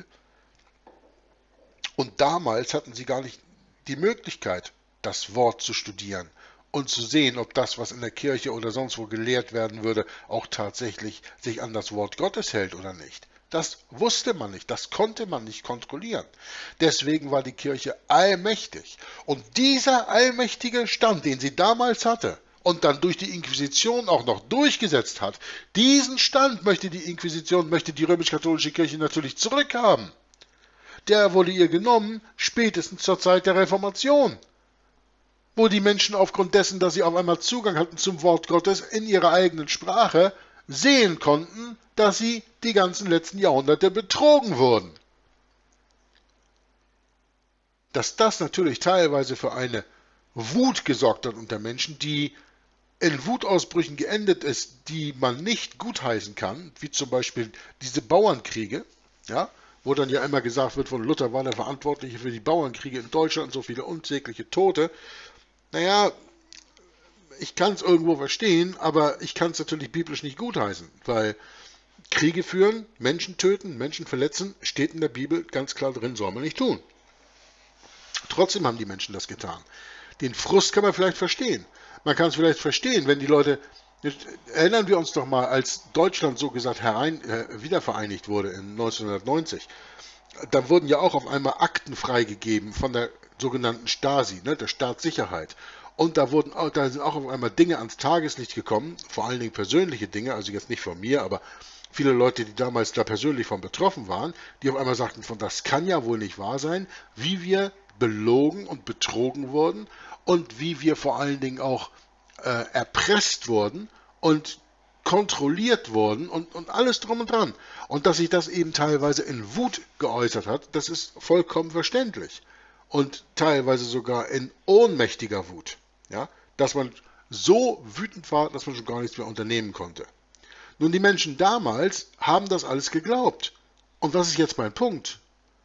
[SPEAKER 1] Und damals hatten sie gar nicht die Möglichkeit, das Wort zu studieren und zu sehen, ob das, was in der Kirche oder sonst wo gelehrt werden würde, auch tatsächlich sich an das Wort Gottes hält oder nicht. Das wusste man nicht, das konnte man nicht kontrollieren. Deswegen war die Kirche allmächtig. Und dieser allmächtige Stand, den sie damals hatte, und dann durch die Inquisition auch noch durchgesetzt hat, diesen Stand möchte die Inquisition, möchte die römisch-katholische Kirche natürlich zurückhaben. Der wurde ihr genommen, spätestens zur Zeit der Reformation, wo die Menschen aufgrund dessen, dass sie auf einmal Zugang hatten zum Wort Gottes in ihrer eigenen Sprache, sehen konnten, dass sie die ganzen letzten Jahrhunderte betrogen wurden. Dass das natürlich teilweise für eine Wut gesorgt hat unter Menschen, die in Wutausbrüchen geendet ist, die man nicht gutheißen kann, wie zum Beispiel diese Bauernkriege, ja, wo dann ja immer gesagt wird, von Luther war der Verantwortliche für die Bauernkriege in Deutschland, so viele unsägliche Tote. Naja, ich kann es irgendwo verstehen, aber ich kann es natürlich biblisch nicht gutheißen, weil Kriege führen, Menschen töten, Menschen verletzen, steht in der Bibel ganz klar drin, soll man nicht tun. Trotzdem haben die Menschen das getan. Den Frust kann man vielleicht verstehen. Man kann es vielleicht verstehen, wenn die Leute, erinnern wir uns doch mal, als Deutschland so gesagt herein, äh, wiedervereinigt wurde in neunzehnhundertneunzig, da wurden ja auch auf einmal Akten freigegeben von der sogenannten Stasi, ne, der Staatssicherheit. Und da, wurden, da sind auch auf einmal Dinge ans Tageslicht gekommen, vor allen Dingen persönliche Dinge, also jetzt nicht von mir, aber viele Leute, die damals da persönlich von betroffen waren, die auf einmal sagten, von das kann ja wohl nicht wahr sein, wie wir belogen und betrogen wurden und wie wir vor allen Dingen auch äh, erpresst wurden und kontrolliert wurden und, und alles drum und dran. Und dass sich das eben teilweise in Wut geäußert hat, das ist vollkommen verständlich. Und teilweise sogar in ohnmächtiger Wut. Ja? Dass man so wütend war, dass man schon gar nichts mehr unternehmen konnte. Nun, die Menschen damals haben das alles geglaubt. Und was ist jetzt mein Punkt?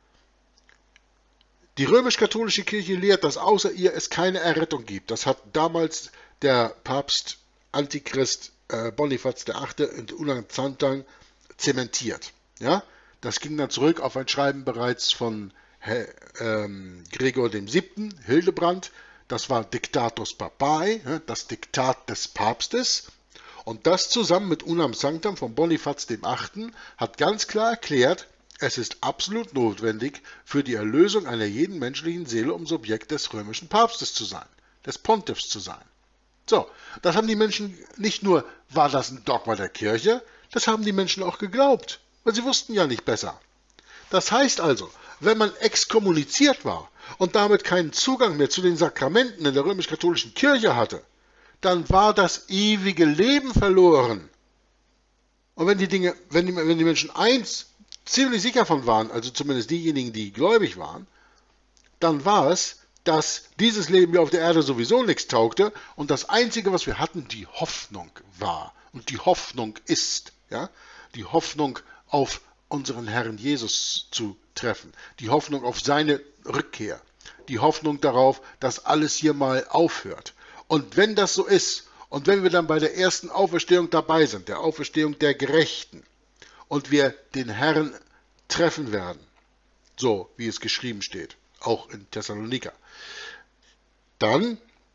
[SPEAKER 1] Die römisch-katholische Kirche lehrt, dass außer ihr es keine Errettung gibt. Das hat damals der Papst Antichrist äh, Bonifaz der Achte in Ulang Zantang zementiert. Ja? Das ging dann zurück auf ein Schreiben bereits von He ähm, Gregor dem Siebten, Hildebrand. Das war Dictatus Papae, das Diktat des Papstes. Und das zusammen mit Unam Sanctam von Bonifaz dem Achten hat ganz klar erklärt, es ist absolut notwendig, für die Erlösung einer jeden menschlichen Seele um Subjekt des römischen Papstes zu sein, des Pontifs zu sein. So, das haben die Menschen nicht nur, war das ein Dogma der Kirche, das haben die Menschen auch geglaubt, weil sie wussten ja nicht besser. Das heißt also, wenn man exkommuniziert war und damit keinen Zugang mehr zu den Sakramenten in der römisch-katholischen Kirche hatte, dann war das ewige Leben verloren. Und wenn die Dinge, wenn die, wenn die Menschen eins ziemlich sicher von waren, also zumindest diejenigen, die gläubig waren, dann war es, dass dieses Leben hier auf der Erde sowieso nichts taugte und das Einzige, was wir hatten, die Hoffnung war. Und die Hoffnung ist, ja, die Hoffnung auf unseren Herrn Jesus zu treffen, die Hoffnung auf seine Rückkehr, die Hoffnung darauf, dass alles hier mal aufhört. Und wenn das so ist, und wenn wir dann bei der ersten Auferstehung dabei sind, der Auferstehung der Gerechten, und wir den Herrn treffen werden, so wie es geschrieben steht, auch in Thessaloniker, dann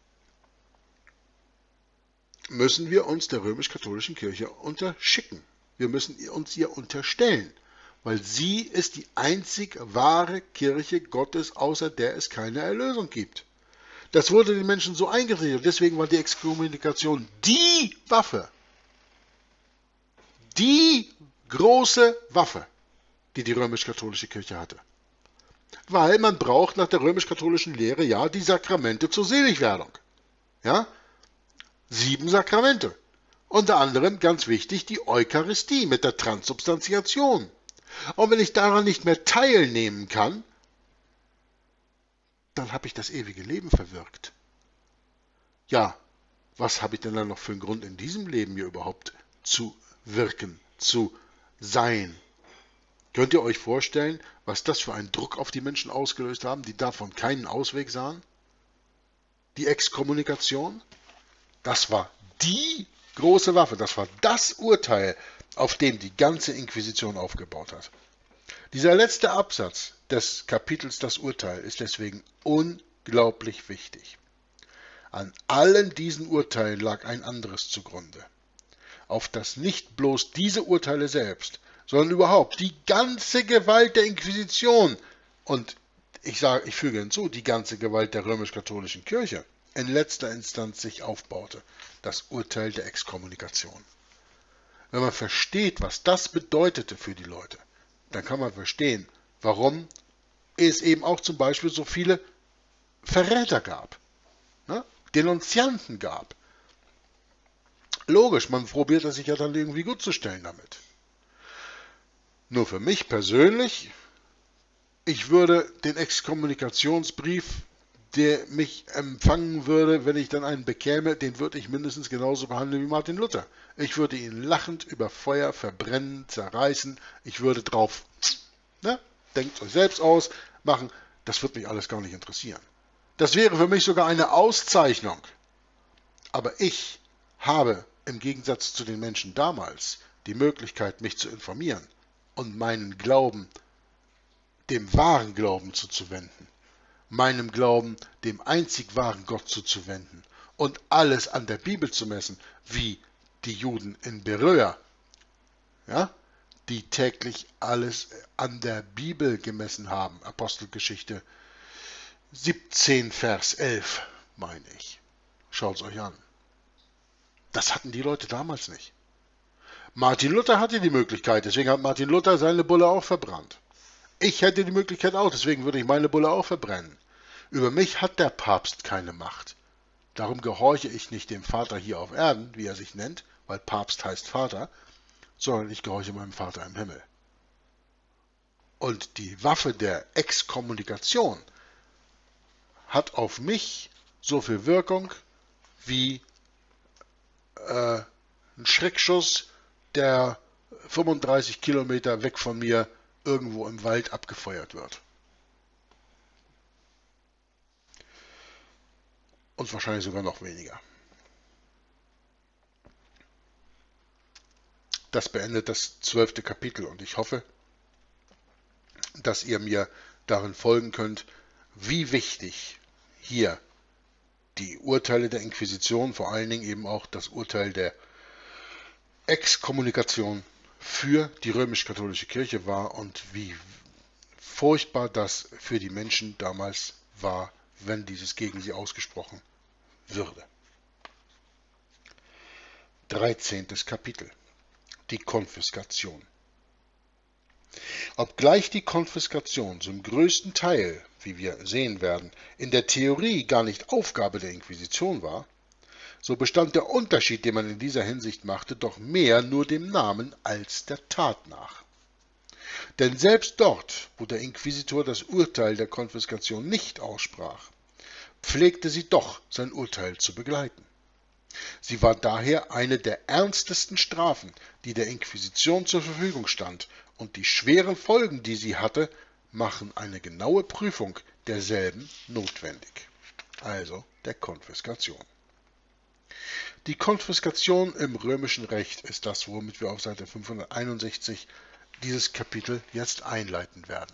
[SPEAKER 1] müssen wir uns der römisch-katholischen Kirche unterschicken. Wir müssen uns ihr unterstellen, weil sie ist die einzig wahre Kirche Gottes, außer der es keine Erlösung gibt. Das wurde den Menschen so eingerichtet und deswegen war die Exkommunikation die Waffe, die große Waffe, die die römisch-katholische Kirche hatte. Weil man braucht nach der römisch-katholischen Lehre ja die Sakramente zur Seligwerdung. Ja? Sieben Sakramente. Unter anderem, ganz wichtig, die Eucharistie mit der Transsubstantiation. Und wenn ich daran nicht mehr teilnehmen kann, dann habe ich das ewige Leben verwirkt. Ja, was habe ich denn dann noch für einen Grund in diesem Leben hier überhaupt zu wirken, zu sein? Könnt ihr euch vorstellen, was das für einen Druck auf die Menschen ausgelöst haben, die davon keinen Ausweg sahen? Die Exkommunikation? Das war die große Waffe, das war das Urteil, auf dem die ganze Inquisition aufgebaut hat. Dieser letzte Absatz des Kapitels Das Urteil ist deswegen unglaublich wichtig. An allen diesen Urteilen lag ein anderes zugrunde, auf das nicht bloß diese Urteile selbst, sondern überhaupt die ganze Gewalt der Inquisition und ich sage, ich füge hinzu, die ganze Gewalt der römisch-katholischen Kirche in letzter Instanz sich aufbaute, das Urteil der Exkommunikation. Wenn man versteht, was das bedeutete für die Leute, dann kann man verstehen, warum es eben auch zum Beispiel so viele Verräter gab, ne? Denunzianten gab. Logisch, man probiert es sich ja dann irgendwie gut zu stellen damit. Nur für mich persönlich, ich würde den Exkommunikationsbrief, der mich empfangen würde, wenn ich dann einen bekäme, den würde ich mindestens genauso behandeln wie Martin Luther. Ich würde ihn lachend über Feuer verbrennen, zerreißen, ich würde drauf, ne, denkt euch selbst aus, machen, das wird mich alles gar nicht interessieren. Das wäre für mich sogar eine Auszeichnung. Aber ich habe im Gegensatz zu den Menschen damals die Möglichkeit, mich zu informieren und meinen Glauben dem wahren Glauben zuzuwenden, meinem Glauben dem einzig wahren Gott zuzuwenden und alles an der Bibel zu messen, wie die Juden in Beröa, ja, die täglich alles an der Bibel gemessen haben. Apostelgeschichte siebzehn, Vers elf, meine ich. Schaut es euch an. Das hatten die Leute damals nicht. Martin Luther hatte die Möglichkeit, deswegen hat Martin Luther seine Bulle auch verbrannt. Ich hätte die Möglichkeit auch, deswegen würde ich meine Bulle auch verbrennen. Über mich hat der Papst keine Macht. Darum gehorche ich nicht dem Vater hier auf Erden, wie er sich nennt, weil Papst heißt Vater, sondern ich gehorche meinem Vater im Himmel. Und die Waffe der Exkommunikation hat auf mich so viel Wirkung wie äh, ein Schreckschuss, der fünfunddreißig Kilometer weg von mir irgendwo im Wald abgefeuert wird. Und wahrscheinlich sogar noch weniger. Das beendet das zwölfte Kapitel und ich hoffe, dass ihr mir darin folgen könnt, wie wichtig hier die Urteile der Inquisition, vor allen Dingen eben auch das Urteil der Exkommunikation für die römisch-katholische Kirche war und wie furchtbar das für die Menschen damals war, wenn dieses gegen sie ausgesprochen würde. dreizehntes Kapitel. Die Konfiskation. Obgleich die Konfiskation zum größten Teil, wie wir sehen werden, in der Theorie gar nicht Aufgabe der Inquisition war, so bestand der Unterschied, den man in dieser Hinsicht machte, doch mehr nur dem Namen als der Tat nach. Denn selbst dort, wo der Inquisitor das Urteil der Konfiskation nicht aussprach, pflegte sie doch sein Urteil zu begleiten. Sie war daher eine der ernstesten Strafen, die der Inquisition zur Verfügung stand, und die schweren Folgen, die sie hatte, machen eine genaue Prüfung derselben notwendig. Also der Konfiskation. Die Konfiskation im römischen Recht ist das, womit wir auf Seite fünfhunderteinundsechzig dieses Kapitel jetzt einleiten werden.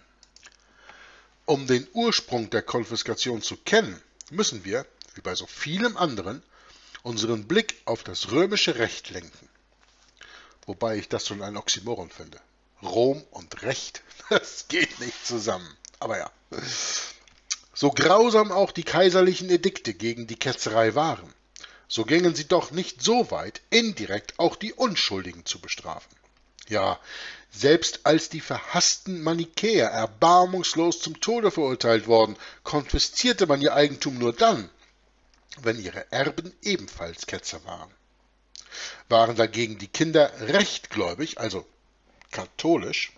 [SPEAKER 1] Um den Ursprung der Konfiskation zu kennen, müssen wir, wie bei so vielem anderen, unseren Blick auf das römische Recht lenken. Wobei ich das schon ein Oxymoron finde. Rom und Recht, das geht nicht zusammen. Aber ja. So grausam auch die kaiserlichen Edikte gegen die Ketzerei waren, so gingen sie doch nicht so weit, indirekt auch die Unschuldigen zu bestrafen. Ja, selbst als die verhassten Manichäer erbarmungslos zum Tode verurteilt worden, konfiszierte man ihr Eigentum nur dann, wenn ihre Erben ebenfalls Ketzer waren. Waren dagegen die Kinder rechtgläubig, also katholisch,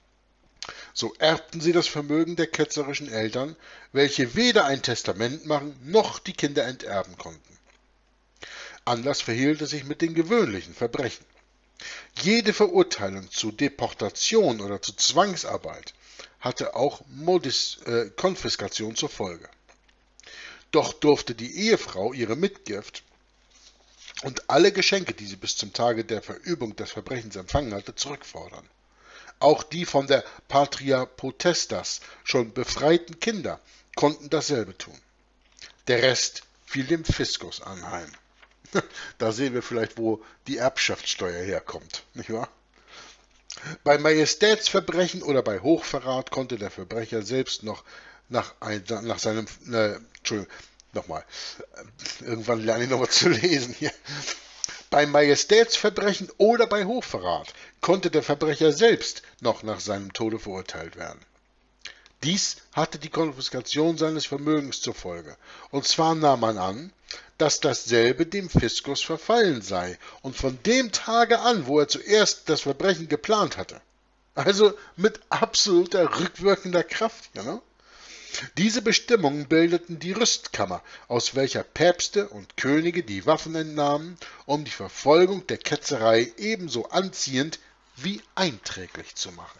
[SPEAKER 1] so erbten sie das Vermögen der ketzerischen Eltern, welche weder ein Testament machen, noch die Kinder enterben konnten. Anders verhielt es sich mit den gewöhnlichen Verbrechen. Jede Verurteilung zu Deportation oder zu Zwangsarbeit hatte auch Modis, äh, Konfiskation zur Folge. Doch durfte die Ehefrau ihre Mitgift und alle Geschenke, die sie bis zum Tage der Verübung des Verbrechens empfangen hatte, zurückfordern. Auch die von der Patria Potestas schon befreiten Kinder konnten dasselbe tun. Der Rest fiel dem Fiskus anheim. Da sehen wir vielleicht, wo die Erbschaftssteuer herkommt, nicht wahr? Bei Majestätsverbrechen oder bei Hochverrat konnte der Verbrecher selbst noch nach, ein, nach seinem, äh, Entschuldigung, nochmal, irgendwann lerne ich nochmal zu lesen hier. Bei Majestätsverbrechen oder bei Hochverrat konnte der Verbrecher selbst noch nach seinem Tode verurteilt werden. Dies hatte die Konfiskation seines Vermögens zur Folge, und zwar nahm man an, dass dasselbe dem Fiskus verfallen sei, und von dem Tage an, wo er zuerst das Verbrechen geplant hatte. Also mit absoluter rückwirkender Kraft, ja, ne? Diese Bestimmungen bildeten die Rüstkammer, aus welcher Päpste und Könige die Waffen entnahmen, um die Verfolgung der Ketzerei ebenso anziehend wie einträglich zu machen.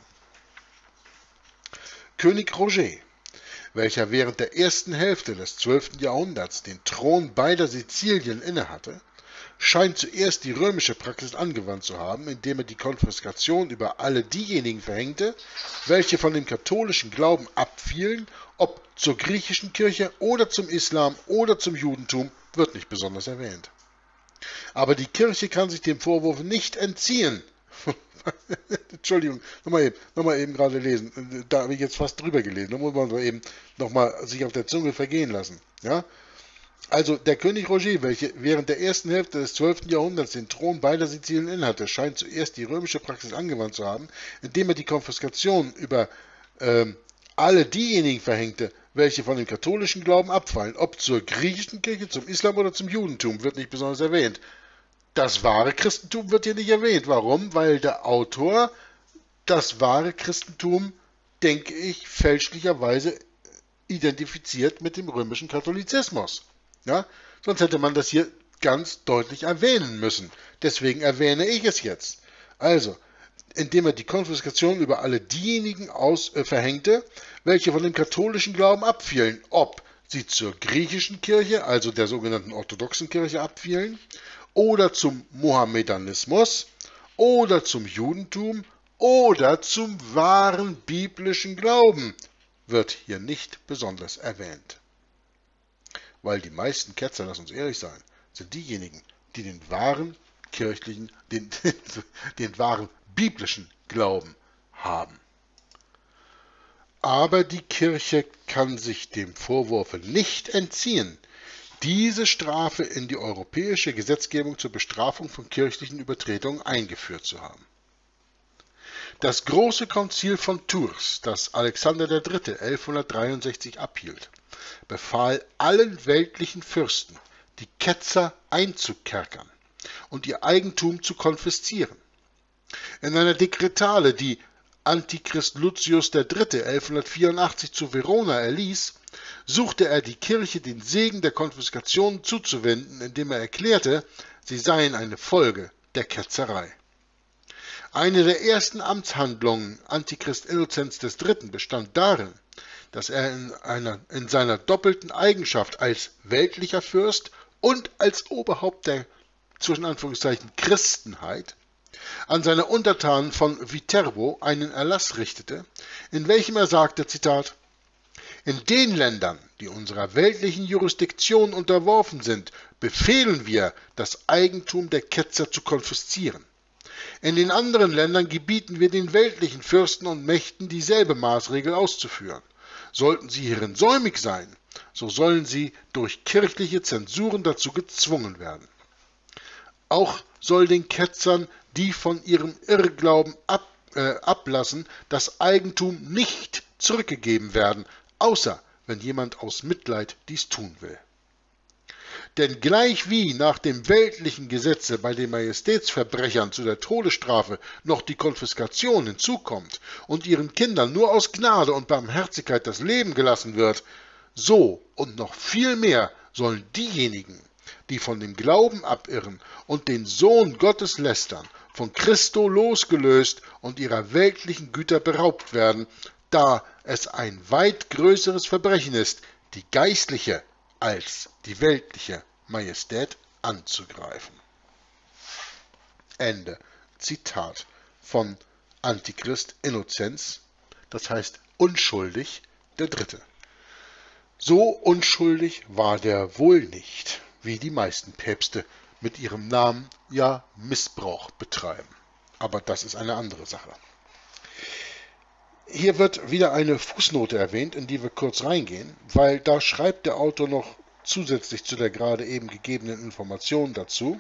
[SPEAKER 1] König Roger, welcher während der ersten Hälfte des zwölften Jahrhunderts den Thron beider Sizilien innehatte, scheint zuerst die römische Praxis angewandt zu haben, indem er die Konfiskation über alle diejenigen verhängte, welche von dem katholischen Glauben abfielen, ob zur griechischen Kirche oder zum Islam oder zum Judentum, wird nicht besonders erwähnt. Aber die Kirche kann sich dem Vorwurf nicht entziehen. Entschuldigung, nochmal eben, noch mal eben gerade lesen. Da habe ich jetzt fast drüber gelesen. Da muss man eben nochmal sich auf der Zunge vergehen lassen. Ja? Also der König Roger, welcher während der ersten Hälfte des zwölften Jahrhunderts den Thron beider Sizilien innehatte, scheint zuerst die römische Praxis angewandt zu haben, indem er die Konfiskation über ähm, alle diejenigen verhängte, welche von dem katholischen Glauben abfallen, ob zur griechischen Kirche, zum Islam oder zum Judentum, wird nicht besonders erwähnt. Das wahre Christentum wird hier nicht erwähnt. Warum? Weil der Autor das wahre Christentum, denke ich, fälschlicherweise identifiziert mit dem römischen Katholizismus. Ja? Sonst hätte man das hier ganz deutlich erwähnen müssen. Deswegen erwähne ich es jetzt. Also, indem er die Konfiskation über alle diejenigen aus, äh, verhängte, welche von dem katholischen Glauben abfielen, ob sie zur griechischen Kirche, also der sogenannten orthodoxen Kirche, abfielen, oder zum Mohammedanismus, oder zum Judentum, oder zum wahren biblischen Glauben, wird hier nicht besonders erwähnt. Weil die meisten Ketzer, lass uns ehrlich sein, sind diejenigen, die den wahren kirchlichen, den, den wahren biblischen Glauben haben. Aber die Kirche kann sich dem Vorwurf nicht entziehen, diese Strafe in die europäische Gesetzgebung zur Bestrafung von kirchlichen Übertretungen eingeführt zu haben. Das große Konzil von Tours, das Alexander der Dritte elfhundertdreiundsechzig abhielt, befahl allen weltlichen Fürsten, die Ketzer einzukerkern und ihr Eigentum zu konfiszieren. In einer Dekretale, die Antichrist Lucius der Dritte elfhundertvierundachtzig zu Verona erließ, suchte er die Kirche den Segen der Konfiskation zuzuwenden, indem er erklärte, sie seien eine Folge der Ketzerei. Eine der ersten Amtshandlungen Antichrist Innozenz des Dritten bestand darin, dass er in, einer, in seiner doppelten Eigenschaft als weltlicher Fürst und als Oberhaupt der, zwischen Anführungszeichen, Christenheit an seine Untertanen von Viterbo einen Erlass richtete, in welchem er sagte, Zitat, in den Ländern, die unserer weltlichen Jurisdiktion unterworfen sind, befehlen wir, das Eigentum der Ketzer zu konfiszieren. In den anderen Ländern gebieten wir den weltlichen Fürsten und Mächten dieselbe Maßregel auszuführen. Sollten sie hierin säumig sein, so sollen sie durch kirchliche Zensuren dazu gezwungen werden. Auch soll den Ketzern, die von ihrem Irrglauben ab, äh, ablassen, das Eigentum nicht zurückgegeben werden, außer wenn jemand aus Mitleid dies tun will. Denn gleichwie nach dem weltlichen Gesetze bei den Majestätsverbrechern zu der Todesstrafe noch die Konfiskation hinzukommt und ihren Kindern nur aus Gnade und Barmherzigkeit das Leben gelassen wird, so und noch viel mehr sollen diejenigen, die von dem Glauben abirren und den Sohn Gottes lästern, von Christo losgelöst und ihrer weltlichen Güter beraubt werden, da es ein weit größeres Verbrechen ist, die geistliche als die weltliche Majestät anzugreifen. Ende Zitat von Antichrist Innozenz, das heißt unschuldig der Dritte. So unschuldig war der wohl nicht, wie die meisten Päpste mit ihrem Namen ja Missbrauch betreiben. Aber das ist eine andere Sache. Hier wird wieder eine Fußnote erwähnt, in die wir kurz reingehen, weil da schreibt der Autor noch zusätzlich zu der gerade eben gegebenen Information dazu,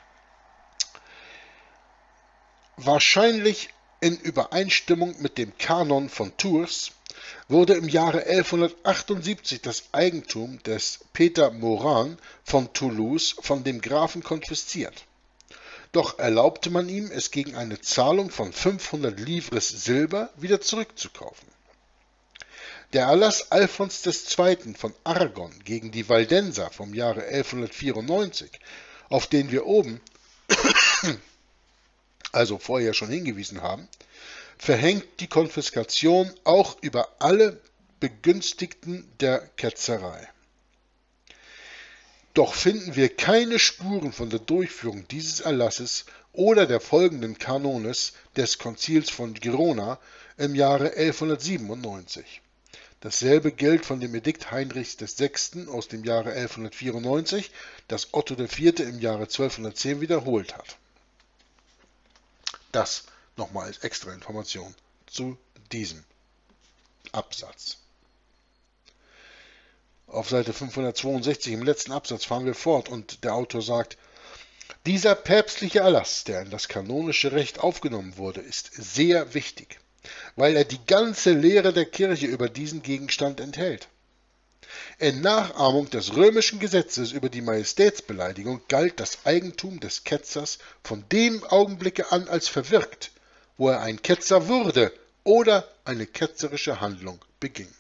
[SPEAKER 1] wahrscheinlich in Übereinstimmung mit dem Kanon von Tours wurde im Jahre elfhundertachtundsiebzig das Eigentum des Peter Moran von Toulouse von dem Grafen konfisziert. Doch erlaubte man ihm, es gegen eine Zahlung von fünfhundert Livres Silber wieder zurückzukaufen. Der Erlass Alfons des Zweiten von Aragon gegen die Waldenser vom Jahre elfhundertvierundneunzig, auf den wir oben, also vorher schon hingewiesen haben, verhängt die Konfiskation auch über alle Begünstigten der Ketzerei. Doch finden wir keine Spuren von der Durchführung dieses Erlasses oder der folgenden Kanones des Konzils von Girona im Jahre elfhundertsiebenundneunzig. Dasselbe gilt von dem Edikt Heinrichs des Sechsten aus dem Jahre elfhundertvierundneunzig, das Otto der Vierte im Jahre zwölfhundertzehn wiederholt hat. Das nochmal als extra Information zu diesem Absatz. Auf Seite fünfhundertzweiundsechzig im letzten Absatz fahren wir fort und der Autor sagt: Dieser päpstliche Erlass, der in das kanonische Recht aufgenommen wurde, ist sehr wichtig, weil er die ganze Lehre der Kirche über diesen Gegenstand enthält. In Nachahmung des römischen Gesetzes über die Majestätsbeleidigung galt das Eigentum des Ketzers von dem Augenblicke an als verwirkt, wo er ein Ketzer wurde oder eine ketzerische Handlung beging.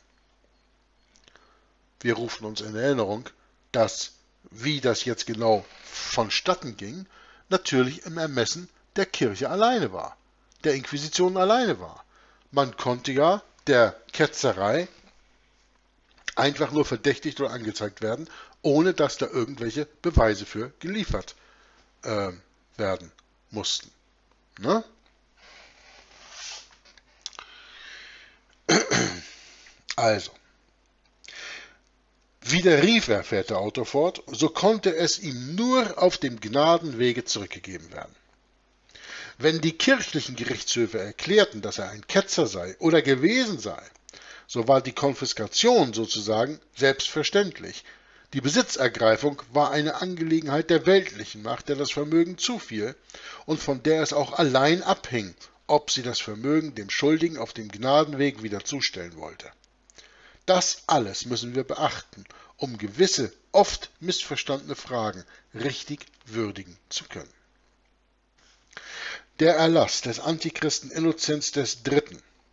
[SPEAKER 1] Wir rufen uns in Erinnerung, dass, wie das jetzt genau vonstatten ging, natürlich im Ermessen der Kirche alleine war, der Inquisition alleine war. Man konnte ja der Ketzerei einfach nur verdächtigt oder angezeigt werden, ohne dass da irgendwelche Beweise für geliefert äh, werden mussten. Ne? Also, widerrief er, fährt der Autor fort, so konnte es ihm nur auf dem Gnadenwege zurückgegeben werden. Wenn die kirchlichen Gerichtshöfe erklärten, dass er ein Ketzer sei oder gewesen sei, so war die Konfiskation sozusagen selbstverständlich. Die Besitzergreifung war eine Angelegenheit der weltlichen Macht, der das Vermögen zufiel und von der es auch allein abhing, ob sie das Vermögen dem Schuldigen auf dem Gnadenweg wieder zustellen wollte. Das alles müssen wir beachten, um gewisse, oft missverstandene Fragen richtig würdigen zu können. Der Erlass des Antichristen Innozenz der Dritte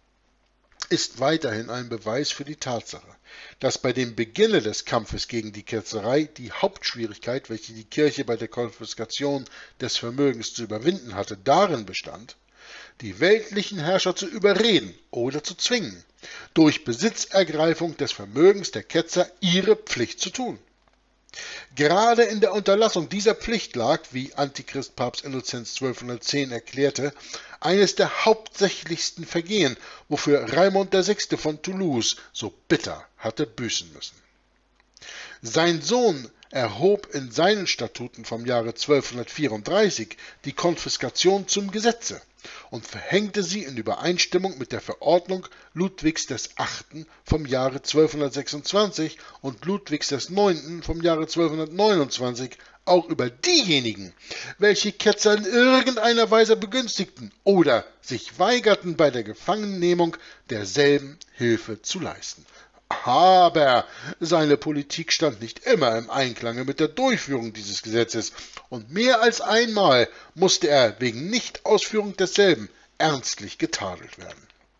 [SPEAKER 1] ist weiterhin ein Beweis für die Tatsache, dass bei dem Beginne des Kampfes gegen die Ketzerei die Hauptschwierigkeit, welche die Kirche bei der Konfiskation des Vermögens zu überwinden hatte, darin bestand, die weltlichen Herrscher zu überreden oder zu zwingen, durch Besitzergreifung des Vermögens der Ketzer ihre Pflicht zu tun. Gerade in der Unterlassung dieser Pflicht lag, wie Antichrist Papst Innozenz zwölfhundertzehn erklärte, eines der hauptsächlichsten Vergehen, wofür Raimund der Sechste von Toulouse so bitter hatte büßen müssen. Sein Sohn erhob in seinen Statuten vom Jahre zwölfhundertvierunddreißig die Konfiskation zum Gesetze und verhängte sie in Übereinstimmung mit der Verordnung Ludwigs des Achten vom Jahre zwölfhundertsechsundzwanzig und Ludwigs des Neunten vom Jahre zwölfhundertneunundzwanzig auch über diejenigen, welche Ketzer in irgendeiner Weise begünstigten oder sich weigerten, bei der Gefangennehmung derselben Hilfe zu leisten. Aber seine Politik stand nicht immer im Einklange mit der Durchführung dieses Gesetzes, und mehr als einmal musste er wegen Nichtausführung desselben ernstlich getadelt werden.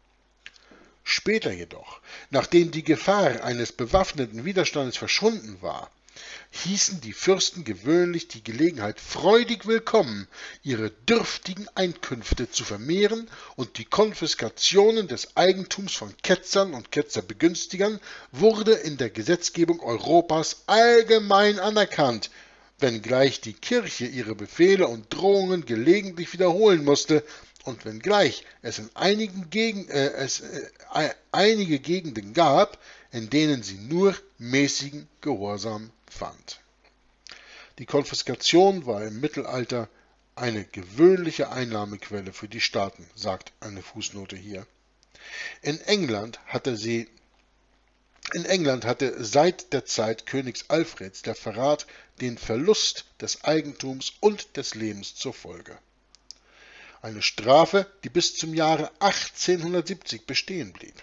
[SPEAKER 1] Später jedoch, nachdem die Gefahr eines bewaffneten Widerstandes verschwunden war, hießen die Fürsten gewöhnlich die Gelegenheit freudig willkommen, ihre dürftigen Einkünfte zu vermehren, und die Konfiskationen des Eigentums von Ketzern und Ketzerbegünstigern wurde in der Gesetzgebung Europas allgemein anerkannt, wenngleich die Kirche ihre Befehle und Drohungen gelegentlich wiederholen musste und wenngleich es in einigen Gegend, äh, es, äh, einige Gegenden gab, in denen sie nur mäßigen Gehorsam fand. Die Konfiskation war im Mittelalter eine gewöhnliche Einnahmequelle für die Staaten, sagt eine Fußnote hier. In England hatte sie In England hatte seit der Zeit Königs Alfreds der Verrat den Verlust des Eigentums und des Lebens zur Folge. Eine Strafe, die bis zum Jahre achtzehnhundertsiebzig bestehen blieb.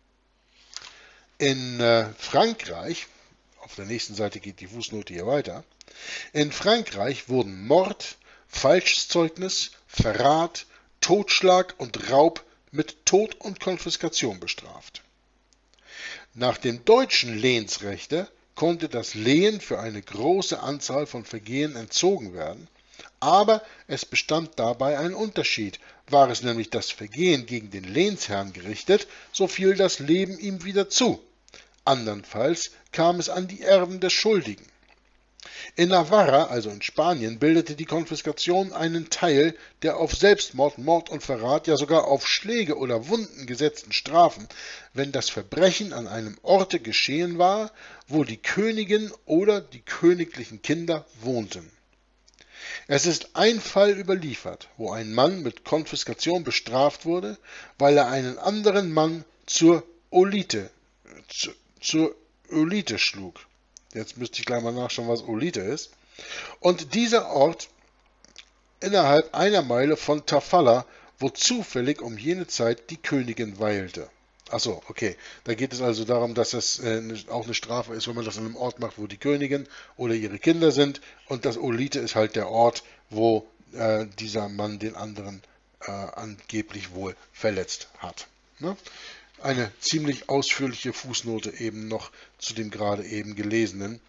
[SPEAKER 1] In äh, Frankreich, auf der nächsten Seite geht die Fußnote hier weiter, in Frankreich wurden Mord, Falschzeugnis, Verrat, Totschlag und Raub mit Tod und Konfiskation bestraft. Nach dem deutschen Lehensrechte konnte das Lehen für eine große Anzahl von Vergehen entzogen werden, aber es bestand dabei ein Unterschied. War es nämlich das Vergehen gegen den Lehnsherrn gerichtet, so fiel das Leben ihm wieder zu. Andernfalls kam es an die Erben des Schuldigen. In Navarra, also in Spanien, bildete die Konfiskation einen Teil der auf Selbstmord, Mord und Verrat, ja sogar auf Schläge oder Wunden gesetzten Strafen, wenn das Verbrechen an einem Orte geschehen war, wo die Königin oder die königlichen Kinder wohnten. Es ist ein Fall überliefert, wo ein Mann mit Konfiskation bestraft wurde, weil er einen anderen Mann zur Olite, zu, zur Olyte schlug. Jetzt müsste ich gleich mal nachschauen, was Olyte ist. Und dieser Ort innerhalb einer Meile von Tafalla, wo zufällig um jene Zeit die Königin weilte. Achso, okay. Da geht es also darum, dass es äh, auch eine Strafe ist, wenn man das an einem Ort macht, wo die Königin oder ihre Kinder sind. Und das Olyte ist halt der Ort, wo äh, dieser Mann den anderen äh, angeblich wohl verletzt hat. Ne? Eine ziemlich ausführliche Fußnote eben noch zu dem gerade eben gelesenen,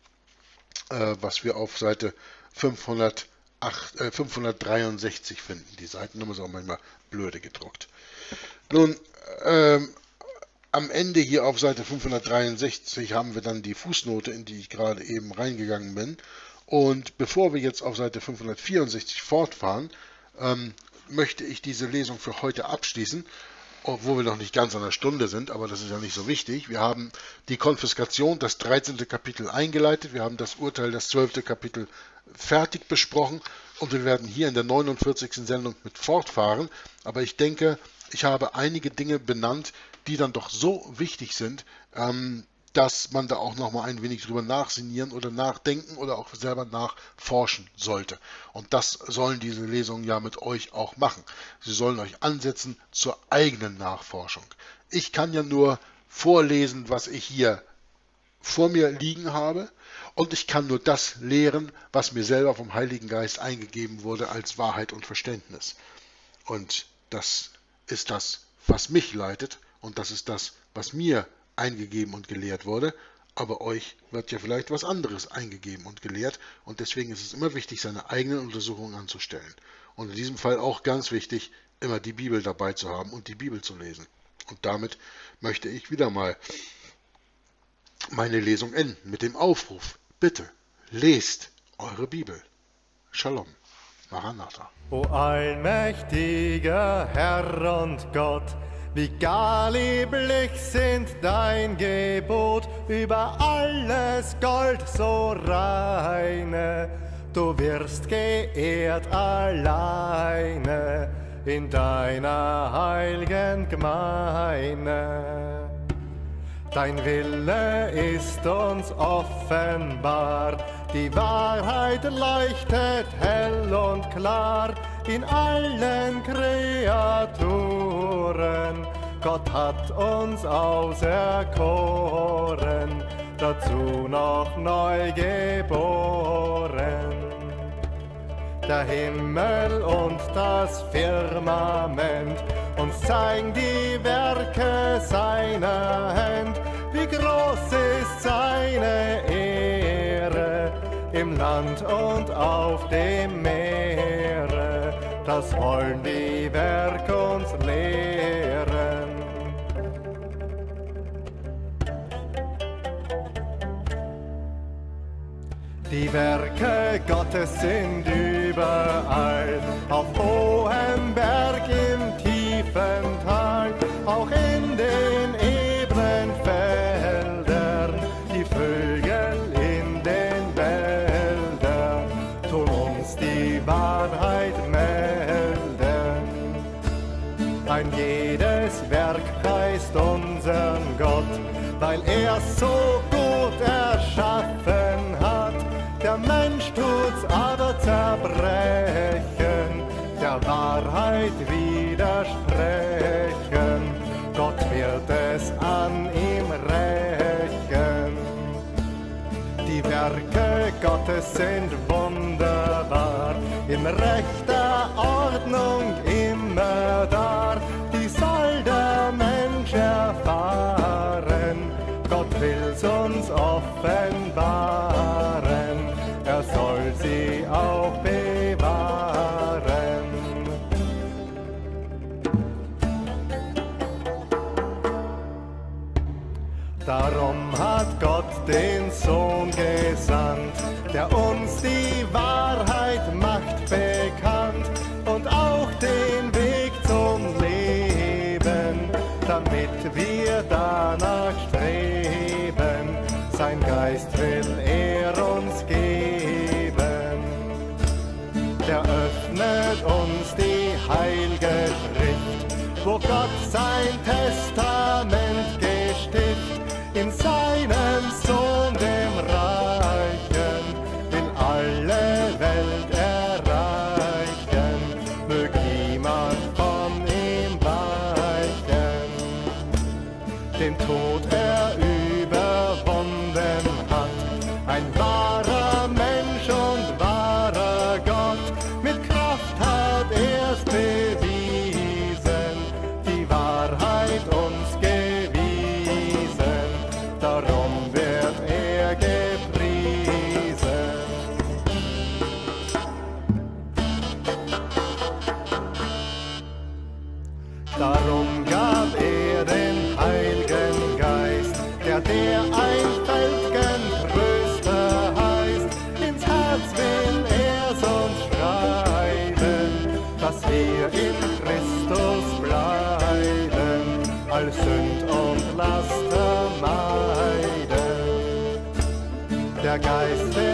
[SPEAKER 1] äh, was wir auf Seite fünfhundertacht, äh, fünfhundertdreiundsechzig finden. Die Seitennummer ist auch manchmal blöde gedruckt. Nun, ähm, am Ende hier auf Seite fünfhundertdreiundsechzig haben wir dann die Fußnote, in die ich gerade eben reingegangen bin. Und bevor wir jetzt auf Seite fünfhundertvierundsechzig fortfahren, ähm, möchte ich diese Lesung für heute abschließen, obwohl wir noch nicht ganz an der Stunde sind, aber das ist ja nicht so wichtig. Wir haben die Konfiskation, das dreizehnte Kapitel eingeleitet, wir haben das Urteil, das zwölfte Kapitel fertig besprochen und wir werden hier in der neunundvierzigsten Sendung mit fortfahren. Aber ich denke, ich habe einige Dinge benannt, die dann doch so wichtig sind, ähm, dass man da auch noch mal ein wenig drüber nachsinnieren oder nachdenken oder auch selber nachforschen sollte. Und das sollen diese Lesungen ja mit euch auch machen. Sie sollen euch ansetzen zur eigenen Nachforschung. Ich kann ja nur vorlesen, was ich hier vor mir liegen habe, und ich kann nur das lehren, was mir selber vom Heiligen Geist eingegeben wurde als Wahrheit und Verständnis. Und das ist das, was mich leitet, und das ist das, was mir eingegeben und gelehrt wurde, aber euch wird ja vielleicht was anderes eingegeben und gelehrt, und deswegen ist es immer wichtig, seine eigenen Untersuchungen anzustellen. Und in diesem Fall auch ganz wichtig, immer die Bibel dabei zu haben und die Bibel zu lesen. Und damit möchte ich wieder mal meine Lesung enden mit dem Aufruf: Bitte, lest eure Bibel. Shalom. Maranatha.
[SPEAKER 3] O allmächtiger Herr und Gott, wie gar lieblich sind dein Gebot, über alles Gold so reine. Du wirst geehrt alleine in deiner heiligen Gemeinde. Dein Wille ist uns offenbar, die Wahrheit leuchtet hell und klar in allen Kreaturen. Gott hat uns auserkoren, dazu noch neu geboren. Der Himmel und das Firmament uns zeigen die Werke seiner Hand. Wie groß ist seine Ehre im Land und auf dem Meere, das wollen die Werke uns lehren. Die Werke Gottes sind überall, auf hohem Berg, im tiefen Tal, auch in den ebenen Feldern, die Vögel in den Wäldern, tun uns die Wahrheit melden. Ein jedes Werk preist unseren Gott, weil er so gut erschaffen hat. Der Mensch tut's aber zerbrechen, der Wahrheit widersprechen. Gott wird es an ihm rächen. Die Werke Gottes sind wunderbar, in rechter Ordnung immer da. Die soll der Mensch erfahren, Gott will's uns offenbaren, er soll sie auch bewahren. Darum hat Gott den Sohn gesandt, der uns die Wahrheit macht bekannt und auch den Weg zum Leben, damit wir danach streben. Sein Geist will er uns geben. Der öffnet uns die heilige Schrift, wo Gott sein Testament gestiftet. In seinem er überwunden hat. Ein wahrer Mensch und wahrer Gott, mit Kraft hat er's bewiesen, die Wahrheit uns gewiesen, darum wird er gepriesen. Darum gab er den Heiligen Geist, der der einfältigen Tröster heißt. Ins Herz will er's uns schreiben, dass wir in Christus bleiben, all Sünd und Laster meiden. Der Geist